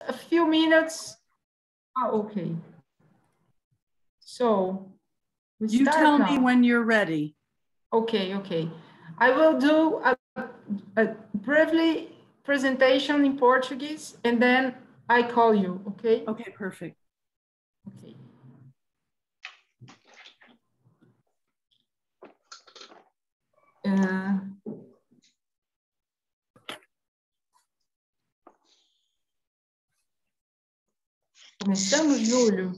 a few minutes. Oh, okay. So you tell me when you're ready. Okay, okay. I will do a briefly presentation in Portuguese, and then I call you, okay? Okay, perfect. Okay. Começamos, Júlio?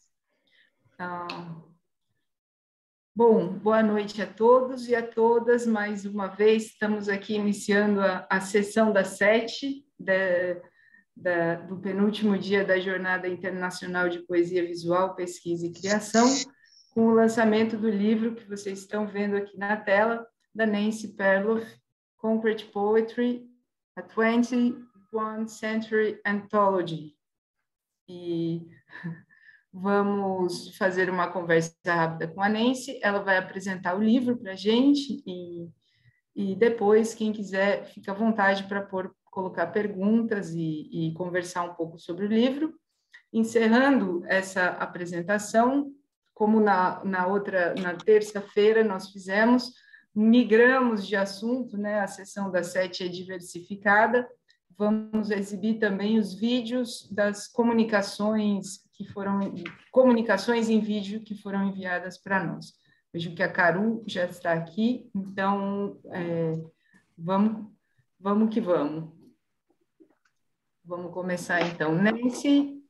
Bom, boa noite a todos e a todas. Mais uma vez, estamos aqui iniciando a sessão das 7 do penúltimo dia da Jornada Internacional de Poesia Visual, Pesquisa e Criação, com o lançamento do livro que vocês estão vendo aqui na tela, da Nancy Perloff, Concrete Poetry, a 21st Century Anthology. E vamos fazer uma conversa rápida com a Nancy, ela vai apresentar o livro para a gente e depois, quem quiser, fica à vontade para colocar perguntas e conversar um pouco sobre o livro. Encerrando essa apresentação, como na terça-feira nós fizemos, migramos de assunto, né? A sessão das 7 é diversificada, vamos exibir também os vídeos das comunicações em vídeo que foram enviadas para nós. Vejo que a Caru já está aqui, então vamos que vamos. Vamos começar então. Nancy,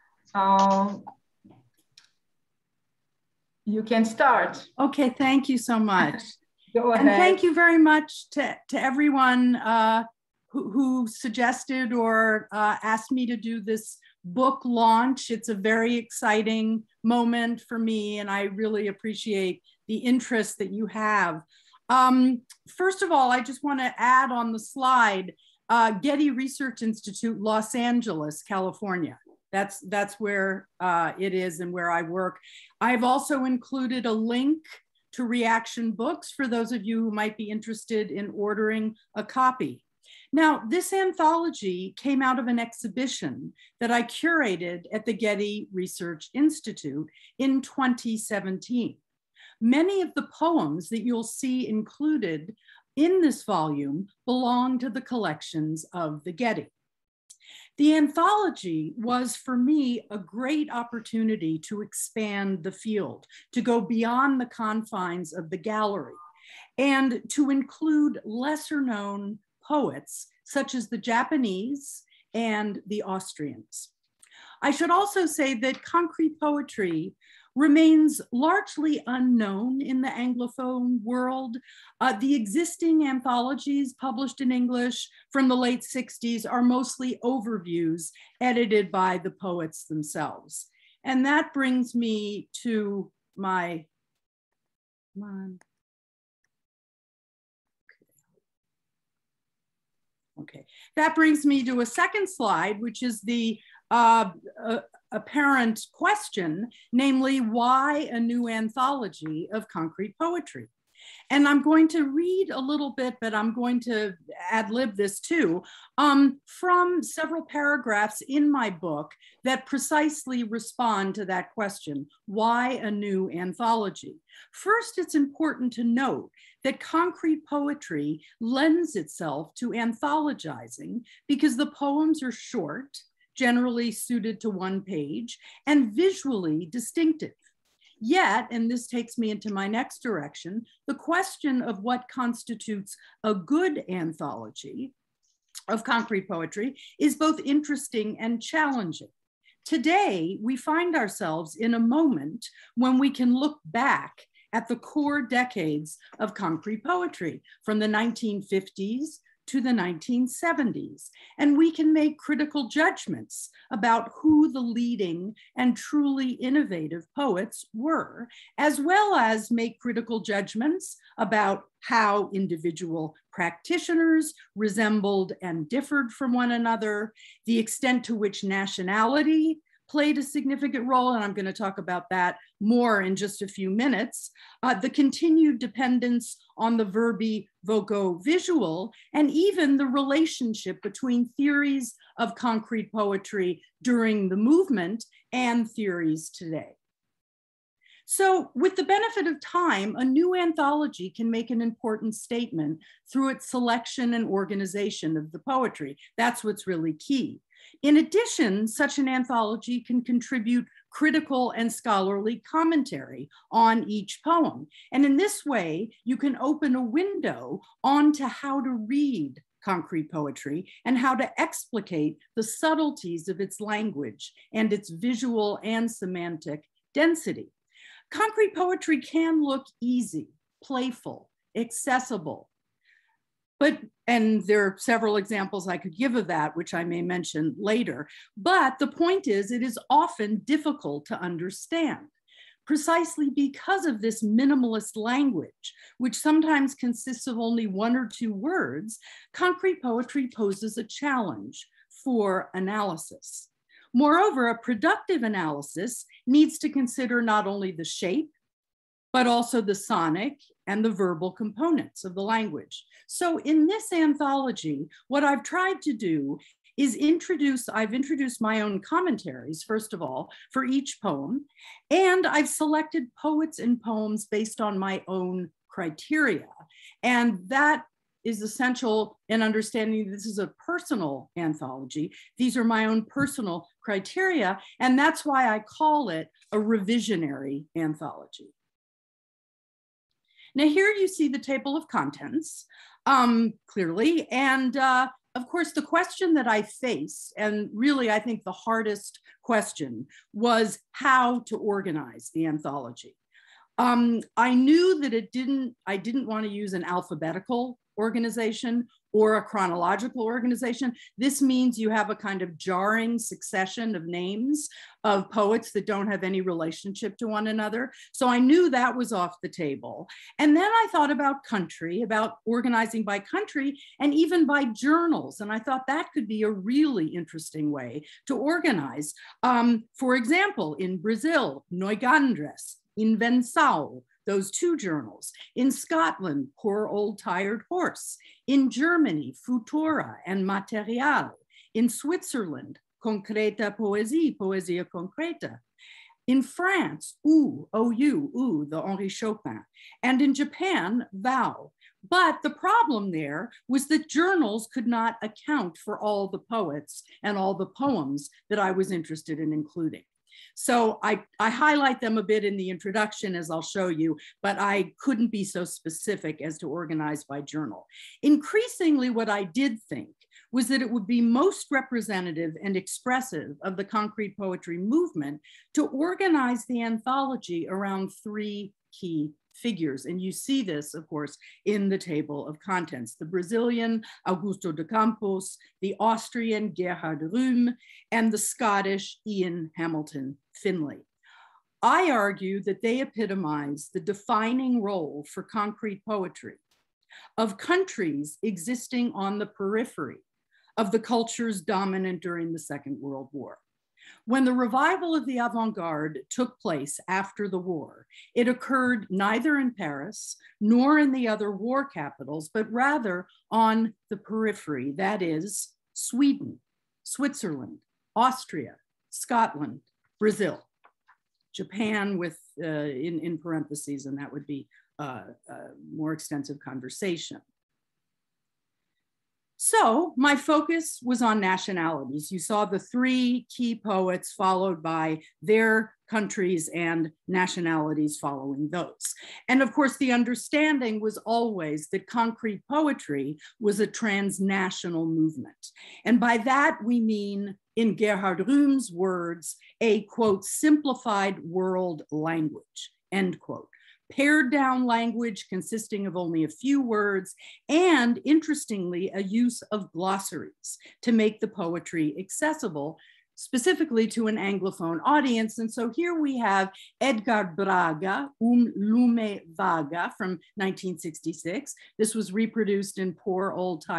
you can start. Okay, thank you so much. Go ahead. And thank you very much to everyone who suggested or asked me to do this book launch. It's a very exciting moment for me, and I really appreciate the interest that you have. First of all, I just want to add on the slide, Getty Research Institute, Los Angeles, California. That's where it is and where I work. I've also included a link to Reaction Books for those of you who might be interested in ordering a copy. Now, this anthology came out of an exhibition that I curated at the Getty Research Institute in 2017. Many of the poems that you'll see included in this volume belong to the collections of the Getty. The anthology was, for me, a great opportunity to expand the field, to go beyond the confines of the gallery, and to include lesser known poets, such as the Japanese and the Austrians. I should also say that concrete poetry remains largely unknown in the Anglophone world. The existing anthologies published in English from the late 60s are mostly overviews edited by the poets themselves. And that brings me to my, okay, that brings me to a second slide, which is the apparent question, namely, why a new anthology of concrete poetry? And I'm going to read a little bit, but I'm going to ad-lib this too, from several paragraphs in my book that precisely respond to that question, why a new anthology? First, it's important to note that concrete poetry lends itself to anthologizing because the poems are short, generally suited to one page, and visually distinctive. Yet, and this takes me into my next direction, the question of what constitutes a good anthology of concrete poetry is both interesting and challenging. Today, we find ourselves in a moment when we can look back at the core decades of concrete poetry from the 1950s to the 1970s. And we can make critical judgments about who the leading and truly innovative poets were, as well as make critical judgments about how individual practitioners resembled and differed from one another, the extent to which nationality played a significant role, and I'm going to talk about that more in just a few minutes, the continued dependence on the verbi voco-visual, and even the relationship between theories of concrete poetry during the movement and theories today. So with the benefit of time, a new anthology can make an important statement through its selection and organization of the poetry. That's what's really key. In addition, such an anthology can contribute critical and scholarly commentary on each poem. And in this way, you can open a window onto how to read concrete poetry and how to explicate the subtleties of its language and its visual and semantic density. Concrete poetry can look easy, playful, accessible, and there are several examples I could give of that, which I may mention later. But the point is, it is often difficult to understand, precisely because of this minimalist language, which sometimes consists of only one or two words. Concrete poetry poses a challenge for analysis. Moreover, a productive analysis needs to consider not only the shape, but also the sonic and the verbal components of the language. So in this anthology, what I've tried to do is I've introduced my own commentaries, first of all, for each poem, and I've selected poets and poems based on my own criteria. And that is essential in understanding this is a personal anthology. These are my own personal criteria, and that's why I call it a revisionary anthology. Now here you see the table of contents clearly, and of course the question that I faced, and really I think the hardest question, was how to organize the anthology. I knew that I didn't want to use an alphabetical organization or a chronological organization. This means you have a kind of jarring succession of names of poets that don't have any relationship to one another. So I knew that was off the table. And then I thought about country, about organizing by country and even by journals. And I thought that could be a really interesting way to organize. For example, in Brazil, Noigandres, Invenção, those two journals. In Scotland, Poor Old Tired Horse. In Germany, Futura and Material. In Switzerland, Concreta Poesie, Poesia Concreta. In France, OU, the Henri Chopin. And in Japan, Vow. But the problem there was that journals could not account for all the poets and all the poems that I was interested in including. So I highlight them a bit in the introduction, as I'll show you, but I couldn't be so specific as to organize by journal. Increasingly, what I did think was that it would be most representative and expressive of the concrete poetry movement to organize the anthology around three key figures. And you see this, of course, in the table of contents: the Brazilian Augusto de Campos, the Austrian Gerhard Rühm, and the Scottish Ian Hamilton Finlay. I argue that they epitomize the defining role for concrete poetry of countries existing on the periphery of the cultures dominant during the Second World War. When the revival of the avant-garde took place after the war, it occurred neither in Paris nor in the other war capitals, but rather on the periphery, that is, Sweden, Switzerland, Austria, Scotland, Brazil, Japan with, in parentheses, and that would be a more extensive conversation. So my focus was on nationalities. You saw the three key poets followed by their countries and nationalities following those. And of course, the understanding was always that concrete poetry was a transnational movement. And by that, we mean, in Gerhard Rühm's words, a, quote, simplified world language, end quote. Pared down language consisting of only a few words, and interestingly, a use of glossaries to make the poetry accessible, specifically to an Anglophone audience. And so here we have Edgar Braga, Lume Vaga from 1966. This was reproduced in Poor Old Tired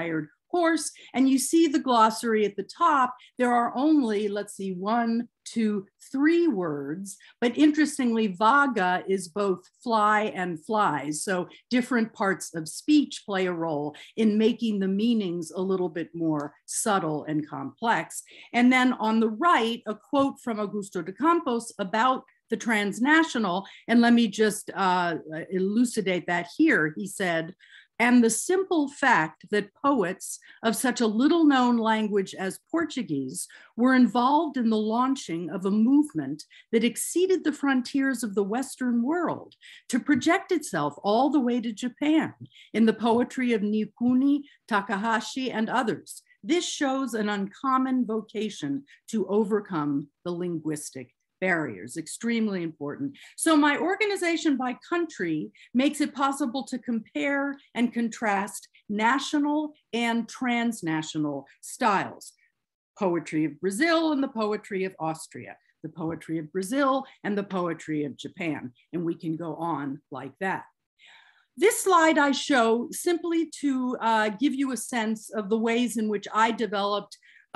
course. And you see the glossary at the top. There are only, let's see, 1, 2, 3 words, but interestingly, vaga is both fly and flies. So different parts of speech play a role in making the meanings a little bit more subtle and complex. And then on the right, a quote from Augusto de Campos about the transnational, and let me just elucidate that here. He said, and the simple fact that poets of such a little known language as Portuguese were involved in the launching of a movement that exceeded the frontiers of the Western world to project itself all the way to Japan in the poetry of Nikuni, Takahashi, and others. This shows an uncommon vocation to overcome the linguistic barriers, extremely important. So my organization by country makes it possible to compare and contrast national and transnational styles. Poetry of Brazil and the poetry of Austria, the poetry of Brazil and the poetry of Japan, and we can go on like that. This slide I show simply to give you a sense of the ways in which I developed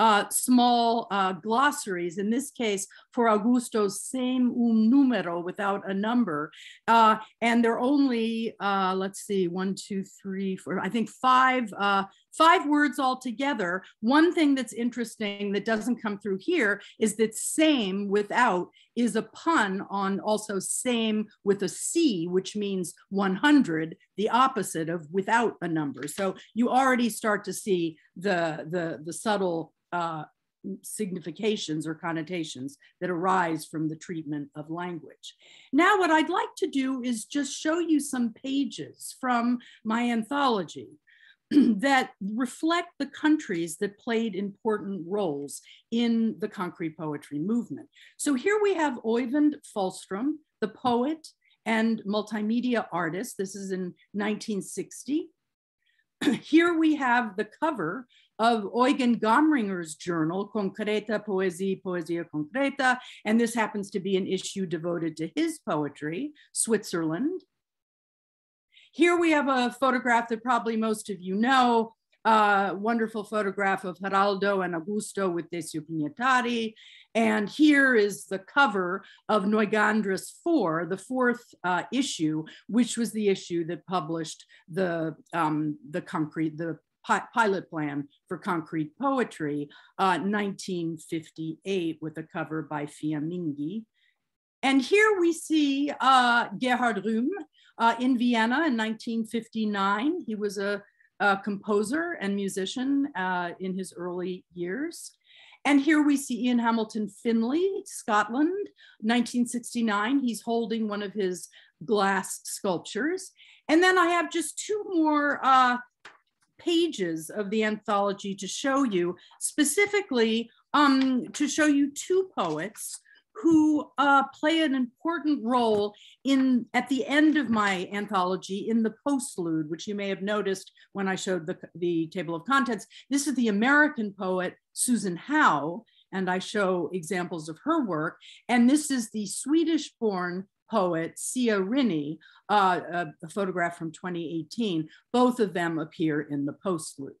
small glossaries, in this case for Augusto's Sem número, without a number. And they're only, let's see, 1, 2, 3, 4, I think 5 words altogether. One thing that's interesting that doesn't come through here is that same without is a pun on also same with a C, which means 100, the opposite of without a number. So you already start to see the subtle significations or connotations that arise from the treatment of language. Now, what I'd like to do is just show you some pages from my anthology that reflect the countries that played important roles in the concrete poetry movement. So here we have Oyvind Falstrom, the poet and multimedia artist. This is in 1960. Here we have the cover of Eugen Gomringer's journal, Concreta Poesie, Poesia Concreta, and this happens to be an issue devoted to his poetry, Switzerland. Here we have a photograph that probably most of you know, wonderful photograph of Geraldo and Augusto with Decio Pignatari. And here is the cover of Neugandres 4, the 4th issue, which was the issue that published the pilot plan for concrete poetry, 1958, with a cover by Fiammingi. And here we see Gerhard Rühm in Vienna in 1959. He was a composer and musician in his early years. And here we see Ian Hamilton Finlay, Scotland, 1969. He's holding one of his glass sculptures. And then I have just 2 more pages of the anthology to show you, specifically to show you 2 poets who play an important role at the end of my anthology in the postlude, which you may have noticed when I showed the table of contents. This is the American poet Susan Howe, and I show examples of her work. And this is the Swedish-born poet Sia Rinne, a photograph from 2018. Both of them appear in the postlude.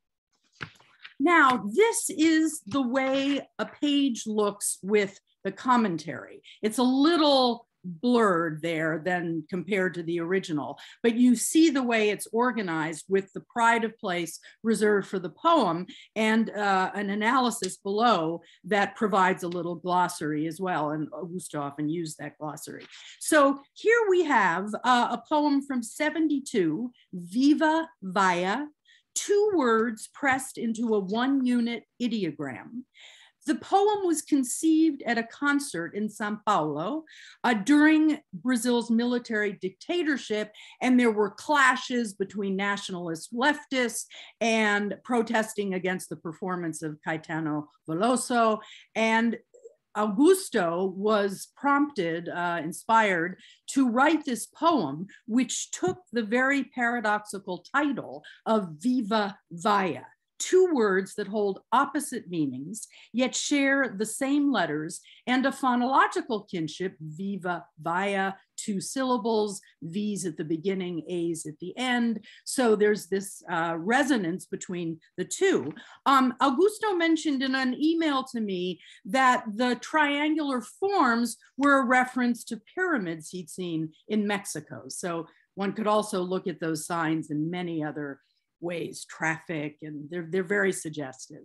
Now, this is the way a page looks with the commentary. It's a little blurred there than compared to the original, but you see the way it's organized with the pride of place reserved for the poem and an analysis below that provides a little glossary as well, and Augusto often used that glossary. So here we have a poem from 72, Viva Vaia, 2 words pressed into a 1-unit ideogram. The poem was conceived at a concert in Sao Paulo during Brazil's military dictatorship, and there were clashes between nationalist leftists and protesting against the performance of Caetano Veloso. And Augusto was prompted, inspired, to write this poem, which took the very paradoxical title of Viva Vaia, two words that hold opposite meanings, yet share the same letters, and a phonological kinship, viva, via, two syllables, V's at the beginning, A's at the end. So there's this resonance between the two. Augusto mentioned in an email to me that the triangular forms were a reference to pyramids he'd seen in Mexico. So one could also look at those signs in many other ways, traffic, and they're very suggestive.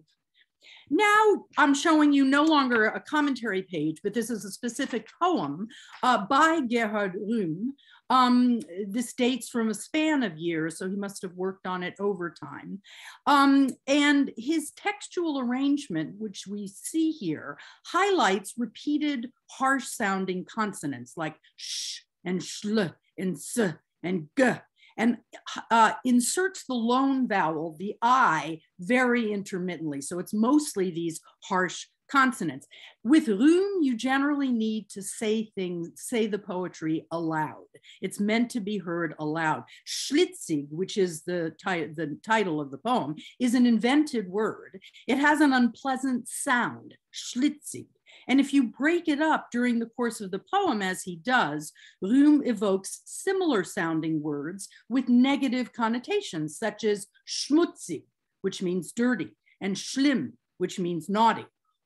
Now I'm showing you no longer a commentary page, but this is a specific poem by Gerhard Rühm. This dates from a span of years, so he must have worked on it over time. And his textual arrangement, which we see here, highlights repeated harsh sounding consonants like sh and shl and s and g, and inserts the lone vowel, the I, very intermittently. So it's mostly these harsh consonants. With Rühm, you generally need to say the poetry aloud. It's meant to be heard aloud. Schlitzig, which is the title of the poem, is an invented word. It has an unpleasant sound, schlitzig. And if you break it up during the course of the poem, as he does, Rühm evokes similar sounding words with negative connotations, such as schmutzig, which means dirty, and schlimm, which means naughty.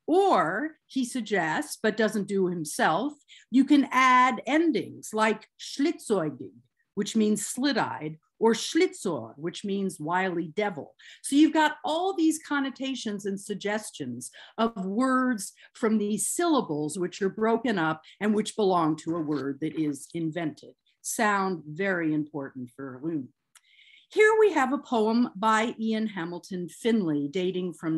Or he suggests, but doesn't do himself, you can add endings like schlitzäugig, which means slit-eyed, or Schlitzor, which means wily devil. So you've got all these connotations and suggestions of words from these syllables which are broken up and which belong to a word that is invented. Sound very important for Rühm. Here we have a poem by Ian Hamilton Finlay dating from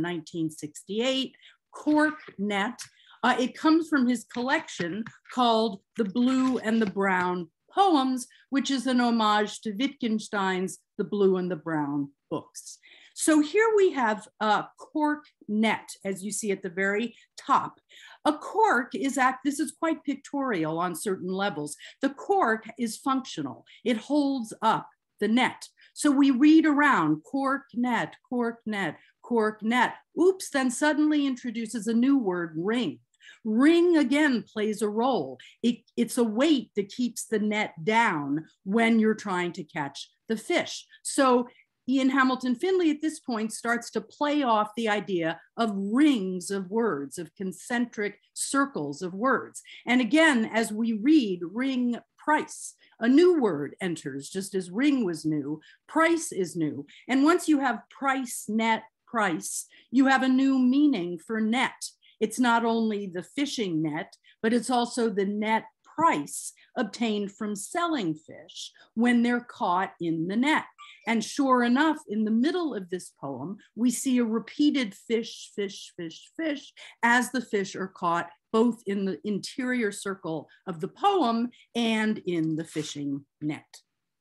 1968, Cork Net. It comes from his collection called The Blue and the Brown Poems, which is an homage to Wittgenstein's The Blue and the Brown books. So here we have cork net, as you see at the very top. A cork is, this is quite pictorial on certain levels. The cork is functional. It holds up the net. So we read around cork net, cork net, cork net. Oops, then suddenly introduces a new word, ring. Ring again plays a role. It's a weight that keeps the net down when you're trying to catch the fish. So Ian Hamilton Finlay at this point starts to play off the idea of rings of words, of concentric circles of words. And again, as we read ring price, a new word enters, just as ring was new, price is new. And once you have price, net, price, you have a new meaning for net. It's not only the fishing net, but it's also the net price obtained from selling fish when they're caught in the net. And sure enough, in the middle of this poem, we see a repeated fish, fish, fish, fish, as the fish are caught both in the interior circle of the poem and in the fishing net.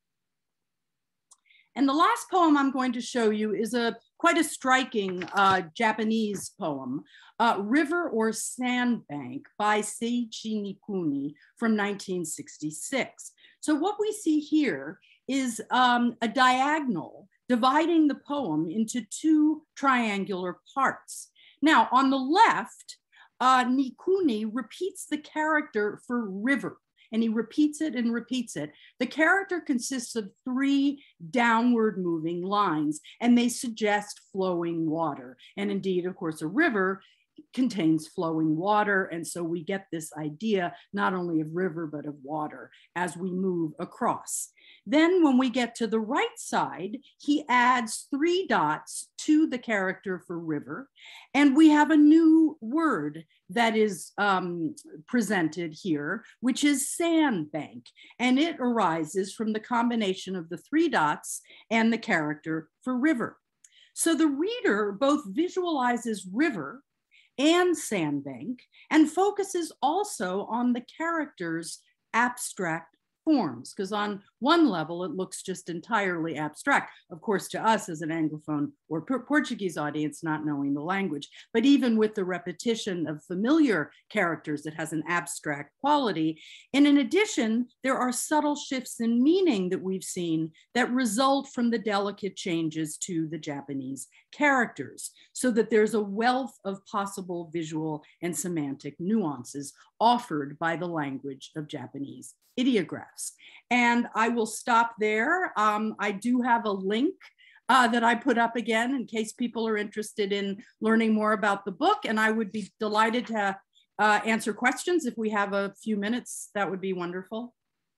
And the last poem I'm going to show you is quite a striking Japanese poem, River or Sandbank by Seiichi Nikuni from 1966. So what we see here is a diagonal dividing the poem into two triangular parts. Now, on the left, Nikuni repeats the character for river, and he repeats it and repeats it. The character consists of three downward moving lines, and they suggest flowing water. And indeed, of course, a river contains flowing water. And so we get this idea not only of river, but of water as we move across. Then when we get to the right side, he adds 3 dots to the character for river. And we have a new word that is presented here, which is sandbank. And it arises from the combination of the 3 dots and the character for river. So the reader both visualizes river and sandbank and focuses also on the character's abstract forms, because on one level it looks just entirely abstract, of course, to us as an Anglophone or Portuguese audience not knowing the language. But even with the repetition of familiar characters, it has an abstract quality. And in addition, there are subtle shifts in meaning that we've seen that result from the delicate changes to the Japanese characters, so that there's a wealth of possible visual and semantic nuances offered by the language of Japanese ideographs. And I will stop there. I do have a link that I put up again in case people are interested in learning more about the book, and I would be delighted to answer questions if we have a few minutes. That would be wonderful.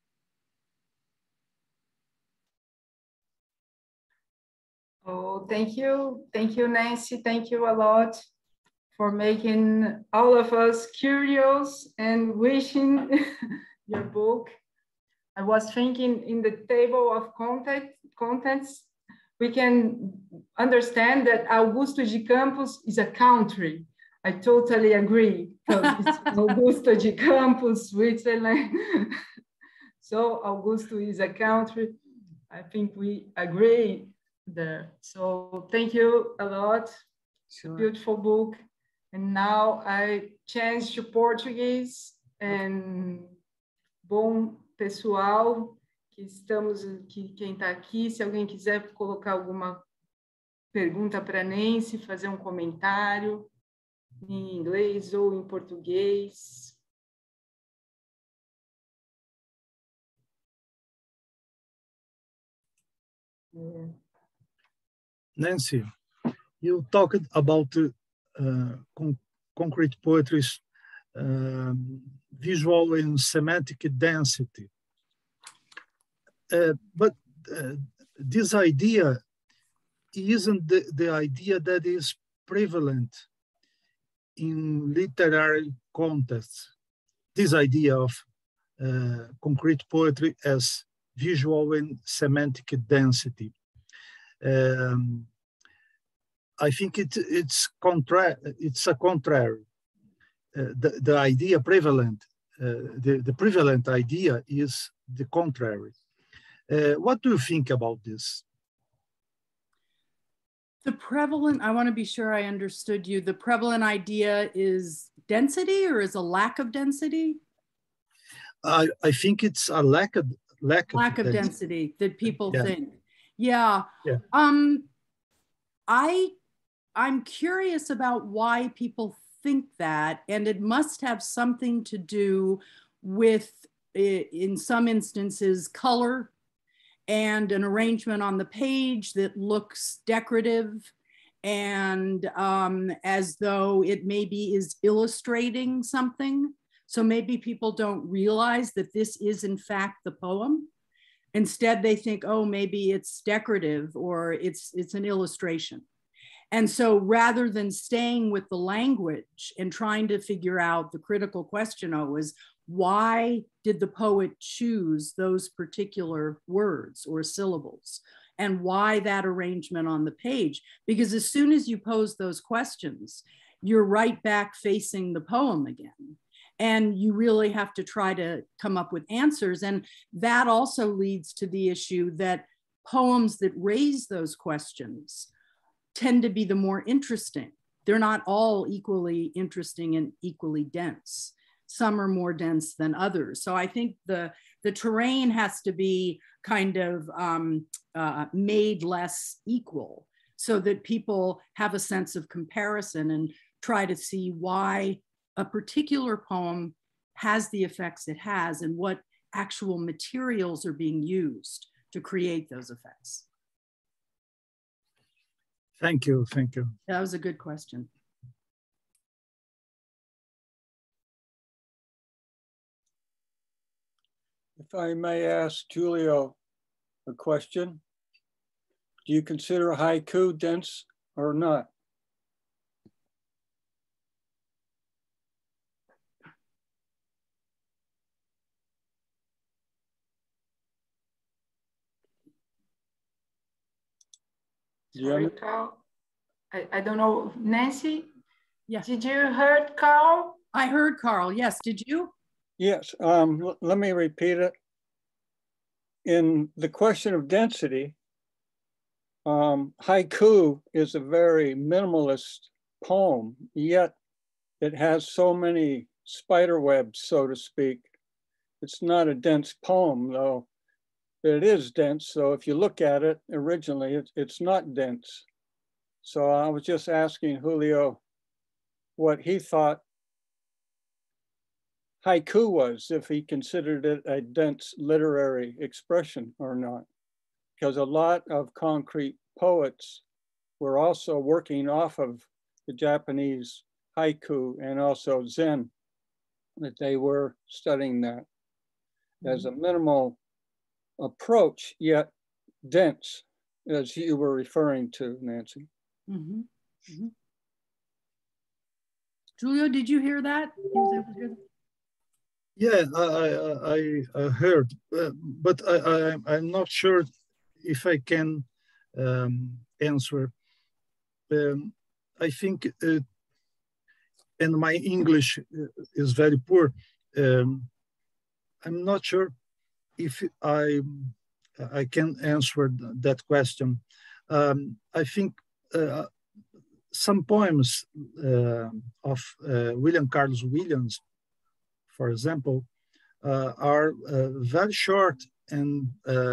Oh, thank you. Thank you, Nancy. Thank you a lot for making all of us curious and wishing your book. I was thinking in the table of contents, we can understand that Augusto de Campos is a country. I totally agree. It's Augusto de Campos, Switzerland. So Augusto is a country. I think we agree there. So thank you a lot. Sure. Beautiful book. And now I change to Portuguese. And bom, pessoal, quem está aqui, se alguém quiser colocar alguma pergunta para Nancy, fazer um comentário em inglês ou em português. Nancy, you talked about concrete poetry's visual and semantic density. But this idea isn't the idea that is prevalent in literary contexts. This idea of concrete poetry as visual and semantic density. I think it's a contrary. The idea prevalent, the prevalent idea is the contrary. What do you think about this? The prevalent, I want to be sure I understood you. The prevalent idea is density, or is a lack of density? I think it's a lack of density that people yeah. think. Yeah. Yeah. I'm curious about why people think that, and it must have something to do with, in some instances, color and an arrangement on the page that looks decorative and as though it maybe is illustrating something. So maybe people don't realize that this is in fact the poem. Instead, they think, oh, maybe it's decorative or it's an illustration. And so rather than staying with the language and trying to figure out the critical question always, why did the poet choose those particular words or syllables? And why that arrangement on the page? Because as soon as you pose those questions, you're right back facing the poem again. And you really have to try to come up with answers. And that also leads to the issue that poems that raise those questions tend to be the more interesting. They're not all equally interesting and equally dense. Some are more dense than others. So I think the terrain has to be kind of made less equal so that people have a sense of comparison and try to see why a particular poem has the effects it has and what actual materials are being used to create those effects. Thank you, thank you. That was a good question. If I may ask Julio a question, do you consider haiku dense or not? Sorry, Carl. I don't know. Nancy? Yeah. Did you heard Carl? I heard Carl, yes. Did you? Yes, let me repeat it. In the question of density, haiku is a very minimalist poem, yet it has so many spider webs, so to speak. It's not a dense poem, though. It is dense, so if you look at it originally, it's not dense. So I was just asking Julio what he thought haiku was, if he considered it a dense literary expression or not. Because a lot of concrete poets were also working off of the Japanese haiku and also Zen, that they were studying that as a minimal approach, yet dense, as you were referring to, Nancy. Mm-hmm. Mm-hmm. Julio, did you hear that? He was able to hear that? Yeah, I heard, but I'm not sure if I can answer. I think, and my English is very poor. I'm not sure if I can answer that question. I think some poems of William Carlos Williams, for example, are very short and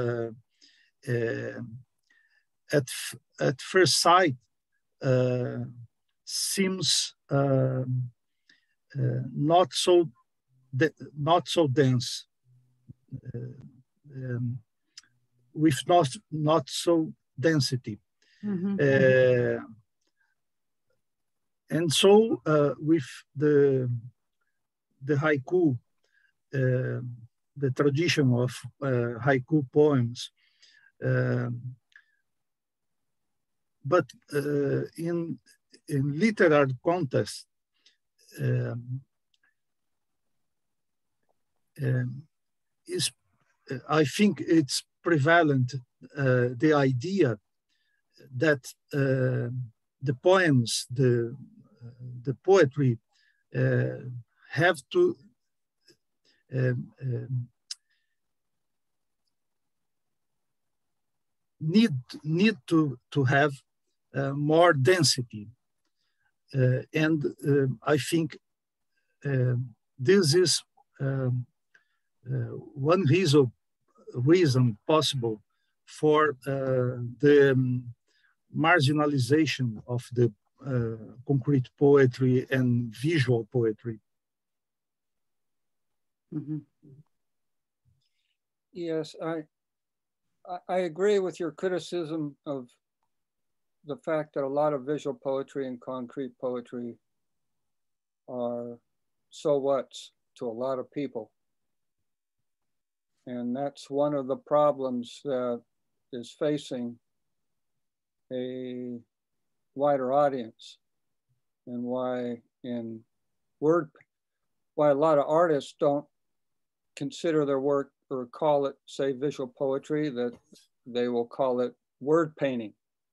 at first sight seems not so dense, with not so density. Mm-hmm. And so with the haiku, the tradition of haiku poems, but in literary context, I think it's prevalent the idea that the poems, the poetry have to need to have more density, and I think this is one reason possible for the marginalization of the concrete poetry and visual poetry. Mm-hmm. Yes, I agree with your criticism of the fact that a lot of visual poetry and concrete poetry are so what's to a lot of people. And that's one of the problems that is facing a wider audience, and why why a lot of artists don't consider their work or call it, say, visual poetry, that they will call it word painting,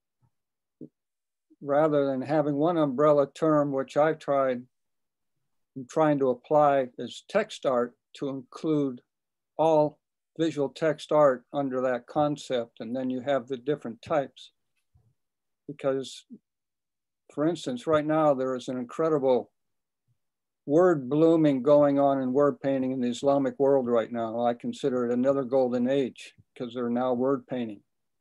rather than having one umbrella term, which I'm trying to apply as text art, to include all visual text art under that concept. And then you have the different types. Because, for instance, right now there is an incredible word blooming going on in word painting in the Islamic world right now. I consider it another golden age, because they're now word painting.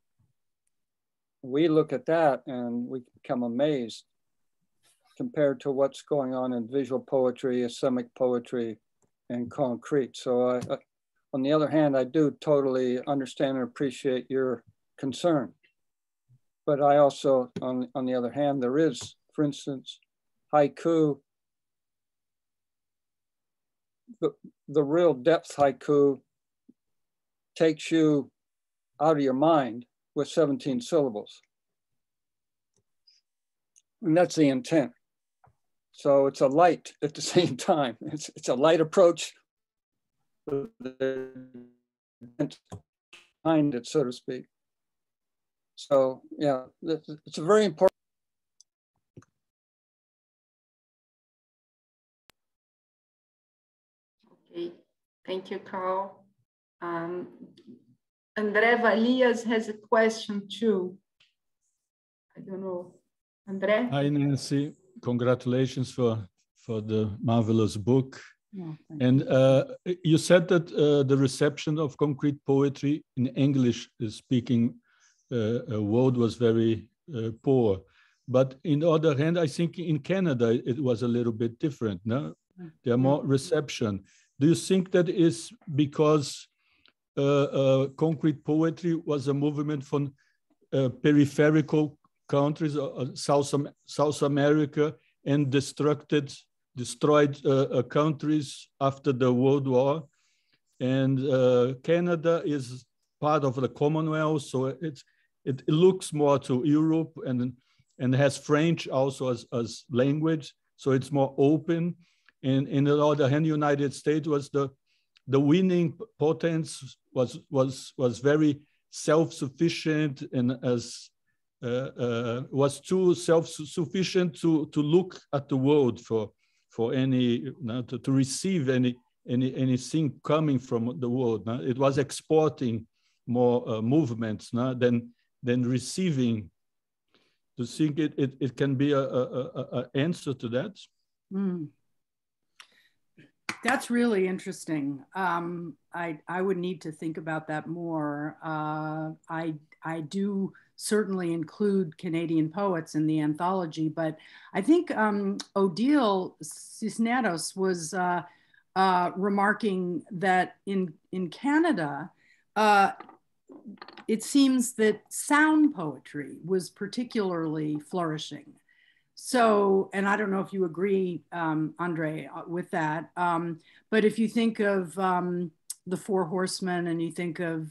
We look at that and we become amazed compared to what's going on in visual poetry, Islamic poetry, and concrete. So on the other hand, I do totally understand and appreciate your concern. But I also, on the other hand, there is, for instance, haiku, the real depth haiku takes you out of your mind with 17 syllables. And that's the intent. So it's a light at the same time. It's a light approach behind it, so to speak. So yeah, it's a very important. Okay, thank you, Carl. André Valias has a question too. I don't know. André? Hi, Nancy. Congratulations for the marvelous book. Oh, and you said that the reception of concrete poetry in English speaking world was very poor. But in the other hand, I think in Canada, it was a little bit different. No? There are more reception. Do you think that is because concrete poetry was a movement from peripheral countries, South America, and destroyed countries after the World War? And Canada is part of the Commonwealth, so it looks more to Europe and has French also as language, so it's more open. And in the other hand, United States was the winning potence, was very self-sufficient, and was too self-sufficient to look at the world for any to receive anything coming from the world. It was exporting more movements than receiving. Do you think it can be a answer to that? Mm. That's really interesting. I would need to think about that more. I do certainly include Canadian poets in the anthology, but I think Odile Cisneros was remarking that in Canada, it seems that sound poetry was particularly flourishing. So, and I don't know if you agree, Andre, with that, but if you think of the Four Horsemen and you think of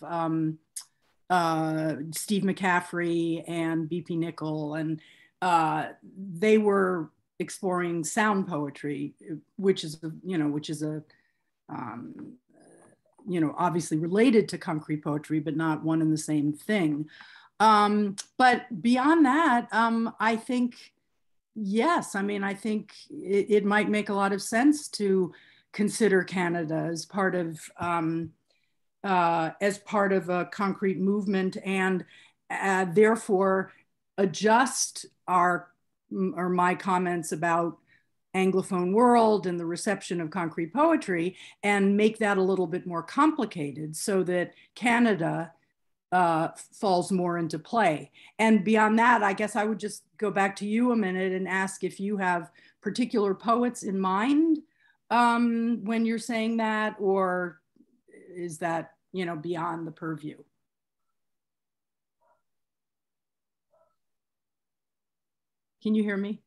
Steve McCaffrey and B.P. Nichol, and they were exploring sound poetry, which is obviously related to concrete poetry, but not one and the same thing. But beyond that, I think, yes, I mean, I think it might make a lot of sense to consider Canada as part of a concrete movement, and therefore adjust my comments about Anglophone world and the reception of concrete poetry and make that a little bit more complicated so that Canada falls more into play. And beyond that, I guess I would just go back to you a minute and ask if you have particular poets in mind when you're saying that, or is that, beyond the purview? Can you hear me?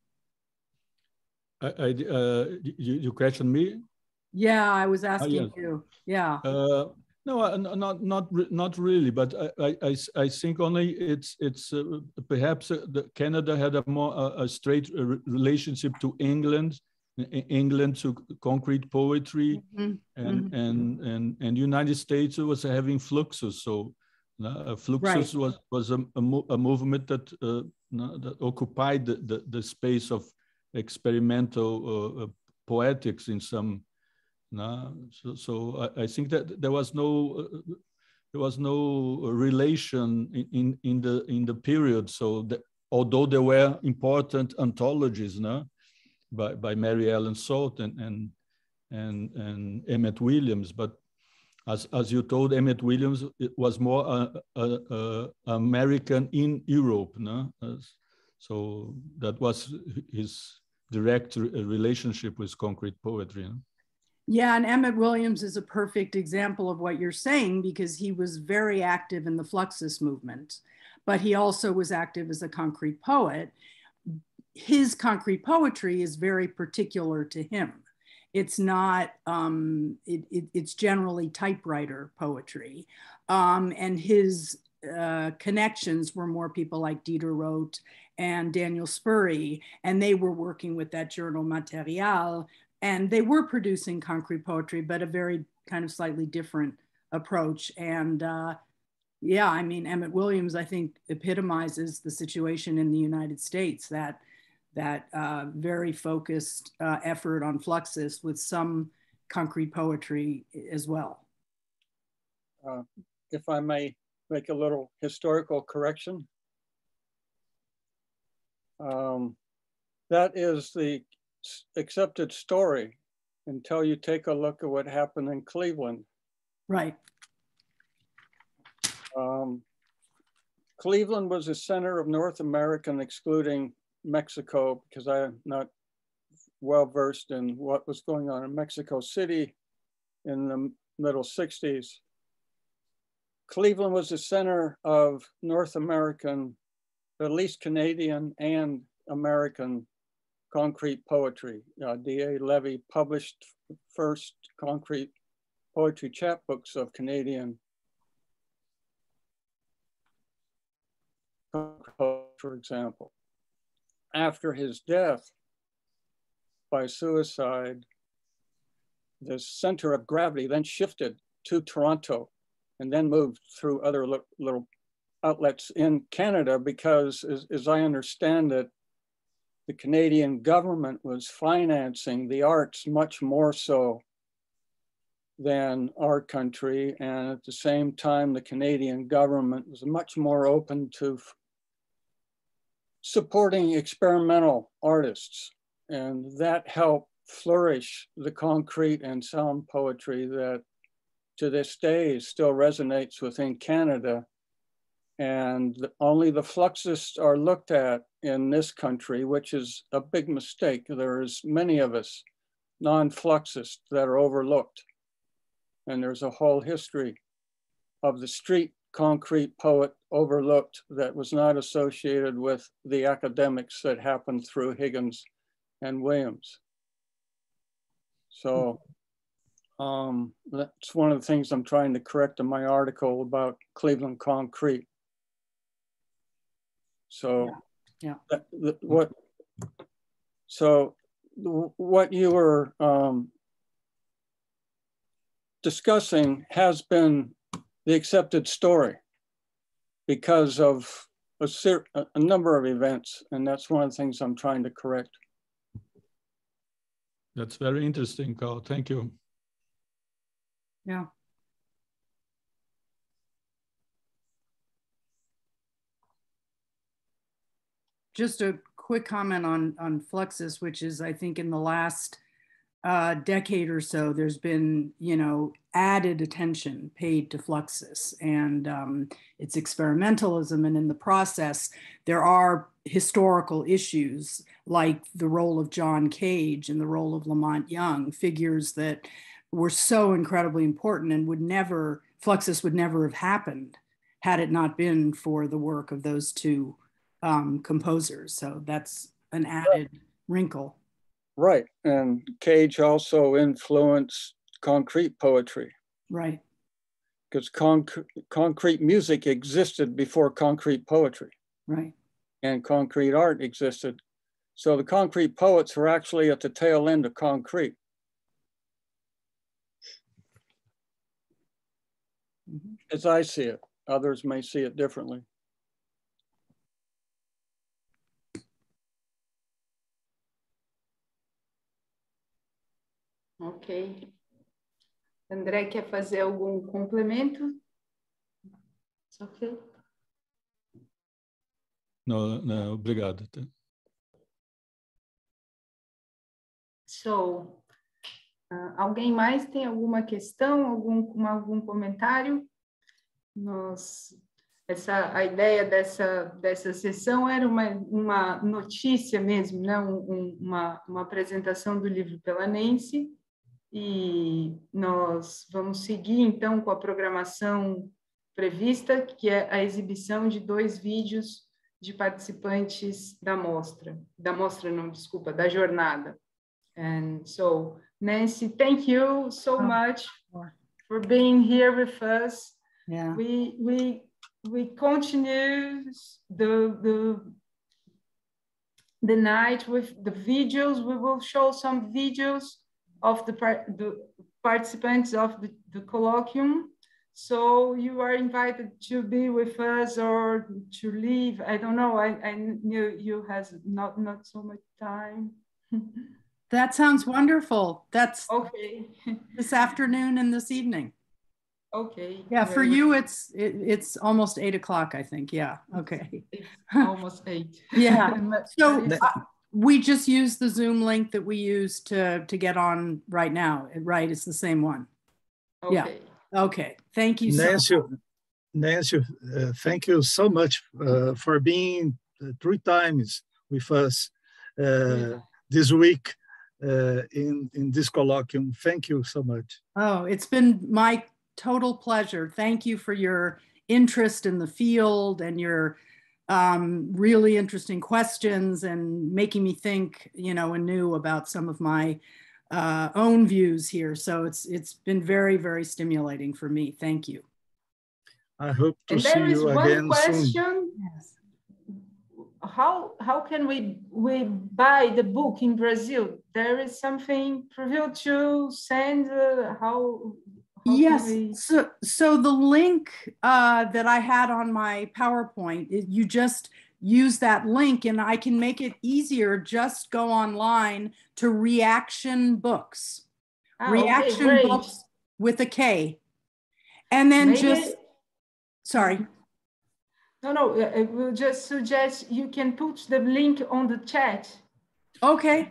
You question me? Yeah, I was asking you. Yeah. No, not really. But I think only it's perhaps Canada had a straight relationship to England to concrete poetry, and United States was having Fluxus. So Fluxus was a movement that occupied the space of experimental poetics in some. So I think that there was no relation in the period. So although there were important anthologies, by Mary Ellen Salt and Emmett Williams, but as you told, Emmett Williams, it was more American in Europe, so that was his direct relationship with concrete poetry. Yeah, and Emmett Williams is a perfect example of what you're saying, because he was very active in the Fluxus movement, but he also was active as a concrete poet. His concrete poetry is very particular to him. It's not, it's generally typewriter poetry. And his connections were more people like Diderot and Daniel Spurry, and they were working with that journal Material, and they were producing concrete poetry, but a very kind of slightly different approach. And yeah, I mean, Emmett Williams, I think, epitomizes the situation in the United States, that very focused effort on Fluxus with some concrete poetry as well. If I may make a little historical correction. That is the accepted story until you take a look at what happened in Cleveland. Right. Cleveland was the center of North American, excluding Mexico because I'm not well versed in what was going on in Mexico City in the middle 60s. Cleveland was the center of North American, at least Canadian and American concrete poetry. D.A. Levy published first concrete poetry chapbooks of Canadian, for example. After his death by suicide, the center of gravity then shifted to Toronto and then moved through other little outlets in Canada because, as I understand it, the Canadian government was financing the arts much more so than our country. And at the same time, the Canadian government was much more open to supporting experimental artists. And that helped flourish the concrete and sound poetry that to this day still resonates within Canada. And only the Fluxists are looked at in this country, which is a big mistake. There's many of us non-Fluxists that are overlooked. And there's a whole history of the street concrete poet overlooked that was not associated with the academics that happened through Higgins and Williams. So that's one of the things I'm trying to correct in my article about Cleveland concrete. So yeah. What you were discussing has been the accepted story because of a number of events, and that's one of the things I'm trying to correct. That's very interesting, Carl. Thank you. Yeah. Just a quick comment on Fluxus, which is, I think, in the last decade or so, there's been, added attention paid to Fluxus and its experimentalism. And in the process, there are historical issues like the role of John Cage and the role of Lamont Young, figures that were so incredibly important and Fluxus would never have happened had it not been for the work of those two composers. So that's an added wrinkle. Right, and Cage also influenced concrete poetry. Right. Because concrete music existed before concrete poetry. Right. And concrete art existed. So the concrete poets were actually at the tail end of concrete. Mm-hmm. As I see it, others may see it differently. Ok. André, quer fazer algum complemento? It's okay. Não, obrigado. So, alguém mais tem alguma questão, algum comentário? A ideia dessa sessão era uma notícia mesmo, né? uma apresentação do livro pela Nancy, e nós vamos seguir, então, com a programação prevista, que é a exibição de 2 vídeos de participantes da jornada. And so, Nancy, thank you so much for being here with us. Yeah. We continue the night with the videos. We will show some videos of the participants of the colloquium. So you are invited to be with us or to leave. I don't know. I knew you has not so much time. That sounds wonderful. That's okay. This afternoon and this evening. Okay. Yeah, for you, it's almost 8 o'clock, I think. Yeah. Okay. It's almost 8. Yeah. So we just use the Zoom link that we use to get on right now, right? It's the same one. Okay. Yeah. Okay. Thank you Nancy, so much. Nancy, thank you so much for being 3 times with us this week in this colloquium. Thank you so much. Oh, it's been my total pleasure. Thank you for your interest in the field and your really interesting questions and making me think, anew about some of my own views here. So it's been very, very stimulating for me. Thank you. I hope to see you again soon. Yes. How can we buy the book in Brazil? There is something trivial to send. How yes. So the link that I had on my PowerPoint, you just use that link, and I can make it easier. Just go online to Reaction Books. Reaction okay, Books with a K, and then sorry. No, I will just suggest you can put the link on the chat. Okay.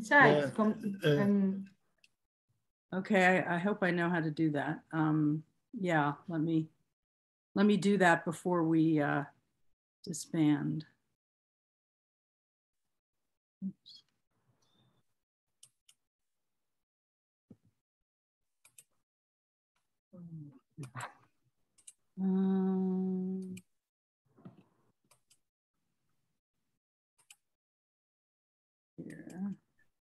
Okay, I hope I know how to do that. Yeah, let me do that before we disband. Oops. Here.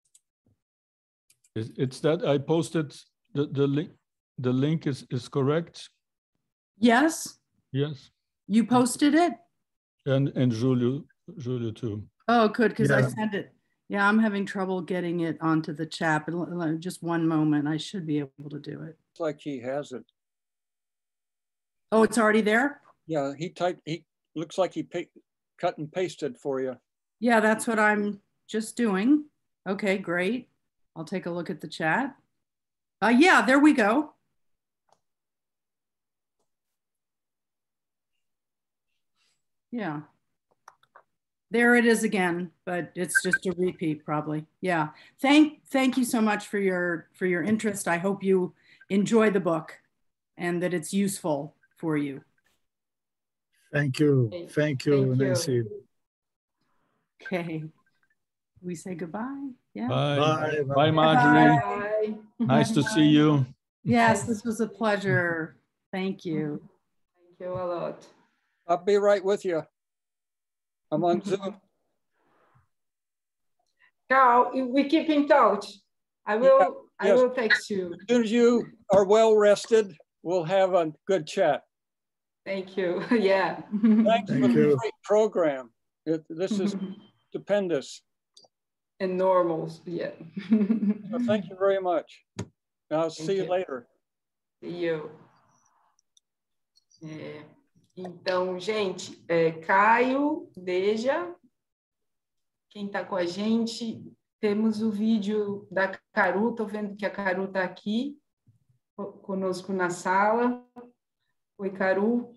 It's that I posted the link. The link is correct. Yes. Yes. You posted it. And Julio too. Oh, good, because I sent it. Yeah, I'm having trouble getting it onto the chat. But just one moment, I should be able to do it. It's like he has it. Oh, it's already there? Yeah, he looks like he cut and pasted for you. Yeah, that's what I'm just doing. Okay, great. I'll take a look at the chat. Yeah, there we go. Yeah. There it is again, but it's just a repeat probably. Yeah. Thank you so much for your interest. I hope you enjoy the book and that it's useful for you. Thank you. Thank you, Nancy. Okay. We say goodbye. Yeah. Bye. Bye, Marjorie. Bye. Nice to see you. Yes, this was a pleasure. Thank you. Thank you a lot. I'll be right with you. I'm on Zoom. Carl, we keep in touch. I will text you. As soon as you are well rested, we'll have a good chat. Thank you. Yeah. Thanks for the great program. This is stupendous. And normals, yeah. So thank you very much. I'll see you later. See you. Então, gente, Caio, Deja, quem está com a gente, temos o vídeo da Caru, estou vendo que a Caru está aqui conosco na sala. Oi, Caru.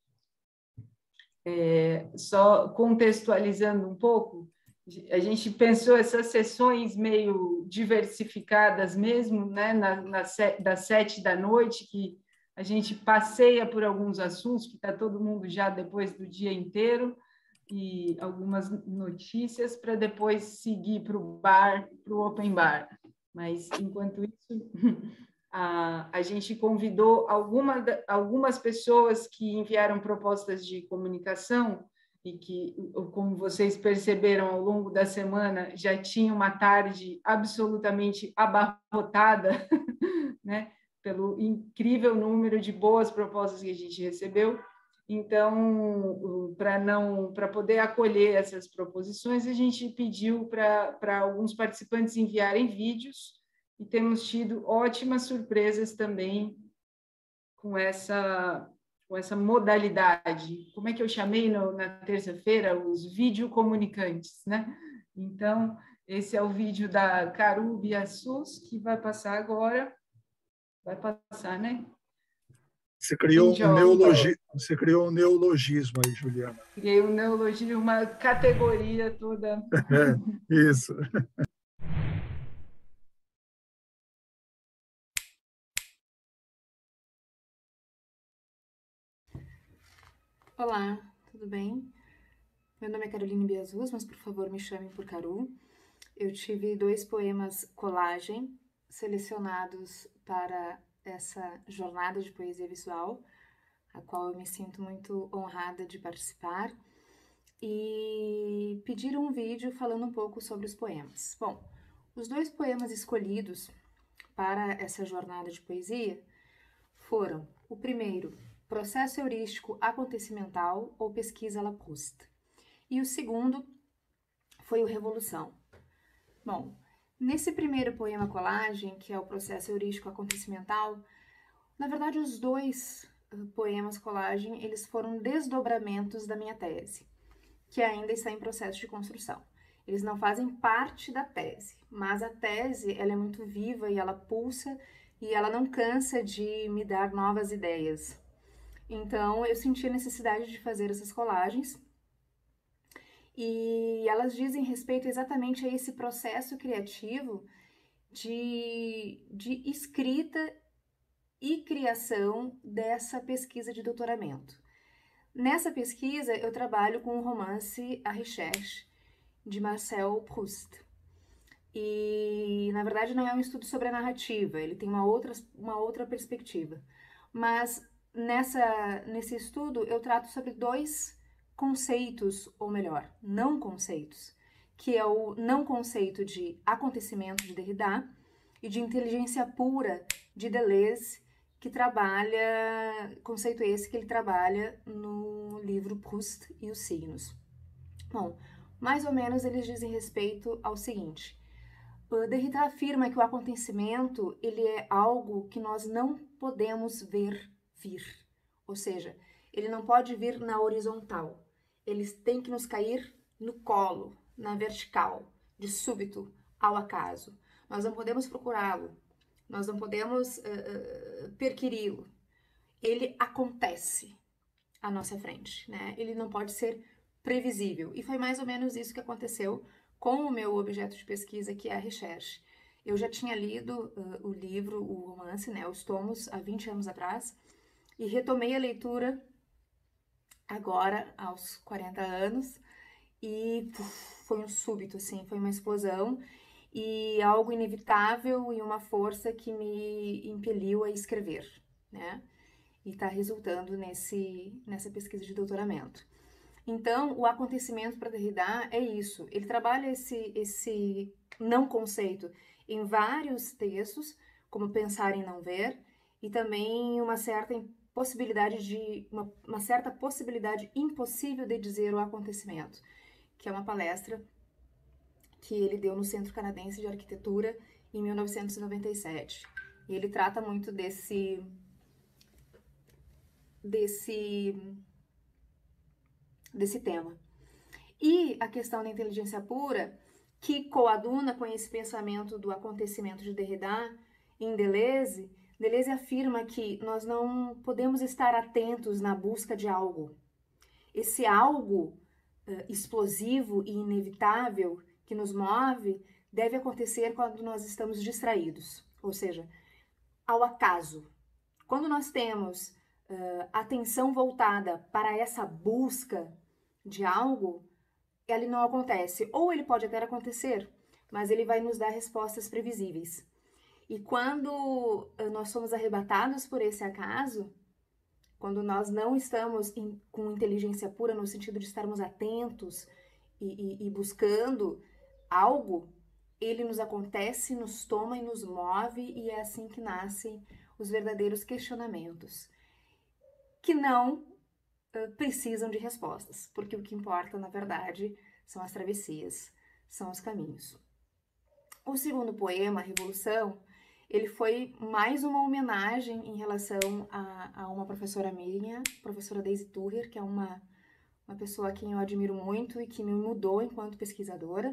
Só contextualizando um pouco, a gente pensou essas sessões meio diversificadas mesmo, né, das 7 da noite, que a gente passeia por alguns assuntos, que está todo mundo já depois do dia inteiro, e algumas notícias para depois seguir para o bar, para o open bar. Mas, enquanto isso, a gente convidou algumas pessoas que enviaram propostas de comunicação e que, como vocês perceberam ao longo da semana, já tinha uma tarde absolutamente abarrotada, né, pelo incrível número de boas propostas que a gente recebeu. Então, para poder acolher essas proposições, a gente pediu para alguns participantes enviarem vídeos e temos tido ótimas surpresas também com essa modalidade. Como é que eu chamei na terça-feira? Os videocomunicantes, né? Então, esse é o vídeo da Caru Biassus, que vai passar agora. Vai passar, né? Você criou um neologismo aí, Juliana. Criei um neologismo, uma categoria toda. Isso. Olá, tudo bem? Meu nome é Caroline Biasus, mas por favor me chamem por Caru. Eu tive 2 poemas colagem selecionados para essa jornada de poesia visual, a qual eu me sinto muito honrada de participar, e pedir um vídeo falando um pouco sobre os poemas. Bom, os 2 poemas escolhidos para essa jornada de poesia foram o primeiro, Processo Heurístico Acontecimental ou Pesquisa à la Proust, e o segundo foi o Revolução. Bom, nesse primeiro poema colagem, que é o Processo Heurístico Acontecimental, na verdade os 2 poemas colagem, eles foram desdobramentos da minha tese, que ainda está em processo de construção. Eles não fazem parte da tese, mas a tese ela é muito viva e ela pulsa e ela não cansa de me dar novas ideias. Então eu senti a necessidade de fazer essas colagens e elas dizem respeito exatamente a esse processo criativo de escrita e criação dessa pesquisa de doutoramento. Nessa pesquisa, eu trabalho com o romance A Recherche, de Marcel Proust. E, na verdade, não é um estudo sobre a narrativa, ele tem uma outra perspectiva. Mas, nesse estudo, eu trato sobre 2 conceitos, ou melhor, não conceitos, que é o não conceito de acontecimento de Derrida e de inteligência pura de Deleuze, que trabalha, conceito esse que ele trabalha no livro Proust e os Signos. Bom, mais ou menos eles dizem respeito ao seguinte: Derrida afirma que o acontecimento ele é algo que nós não podemos ver vir, ou seja, ele não pode vir na horizontal, ele tem que nos cair no colo, na vertical, de súbito, ao acaso. Nós não podemos procurá-lo, nós não podemos perquiri-lo. Ele acontece à nossa frente, né? Ele não pode ser previsível. E foi mais ou menos isso que aconteceu com o meu objeto de pesquisa, que é a Recherche. Eu já tinha lido o livro, o romance, né, os tomos, há 20 anos atrás, e retomei a leitura agora, aos 40 anos, e foi um súbito, assim, foi uma explosão, e algo inevitável e uma força que me impeliu a escrever, né? E está resultando nessa pesquisa de doutoramento. Então, o acontecimento para Derrida é isso. Ele trabalha esse não conceito em vários textos, como Pensar em Não Ver, e também uma certa possibilidade impossível de dizer o acontecimento, que é uma palestra que ele deu no Centro Canadense de Arquitetura em 1997. E ele trata muito desse tema. E a questão da inteligência pura, que coaduna com esse pensamento do acontecimento de Derrida em Deleuze, Deleuze afirma que nós não podemos estar atentos na busca de algo. Esse algo explosivo e inevitável que nos move deve acontecer quando nós estamos distraídos, ou seja, ao acaso. Quando nós temos atenção voltada para essa busca de algo, ele não acontece. Ou ele pode até acontecer, mas ele vai nos dar respostas previsíveis. E quando nós somos arrebatados por esse acaso, quando nós não estamos com inteligência pura, no sentido de estarmos atentos e buscando algo, ele nos acontece, nos toma e nos move, e é assim que nascem os verdadeiros questionamentos, que não precisam de respostas, porque o que importa, na verdade, são as travessias, são os caminhos. O segundo poema, Revolução, ele foi mais uma homenagem em relação a uma professora minha, professora Daisy Turrer, que é uma pessoa a quem eu admiro muito e que me mudou enquanto pesquisadora,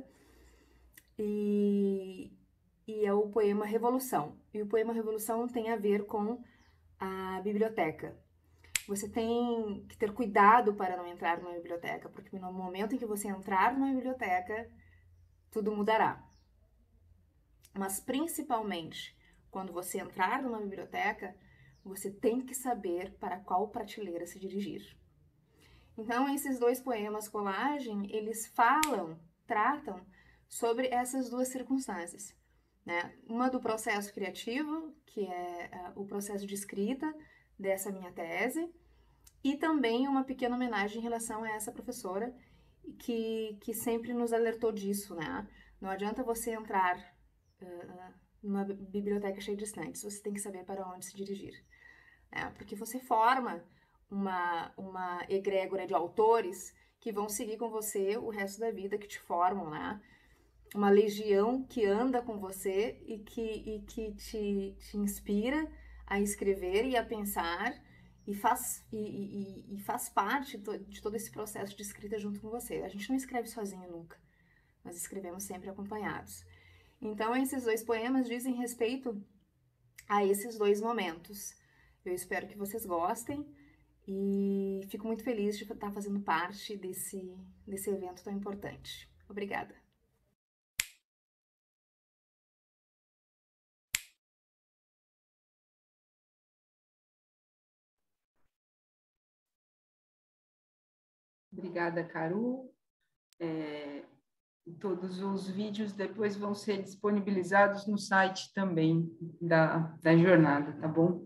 e é o poema Revolução. E o poema Revolução tem a ver com a biblioteca. Você tem que ter cuidado para não entrar numa biblioteca, porque no momento em que você entrar numa biblioteca, tudo mudará. Mas principalmente, quando você entrar numa biblioteca, você tem que saber para qual prateleira se dirigir. Então, esses 2 poemas colagem, eles tratam sobre essas 2 circunstâncias, né? Uma do processo criativo, que é o processo de escrita dessa minha tese, e também uma pequena homenagem em relação a essa professora que sempre nos alertou disso, né? Não adianta você entrar numa biblioteca cheia de estantes, você tem que saber para onde se dirigir, né? Porque você forma uma egrégora de autores que vão seguir com você o resto da vida, que te formam, né? Uma legião que anda com você e que te inspira a escrever e a pensar e faz parte de todo esse processo de escrita junto com você. A gente não escreve sozinho nunca, nós escrevemos sempre acompanhados. Então, esses 2 poemas dizem respeito a esses 2 momentos. Eu espero que vocês gostem e fico muito feliz de estar fazendo parte desse evento tão importante. Obrigada. Obrigada, Caru. Todos os vídeos depois vão ser disponibilizados no site também da jornada, tá bom?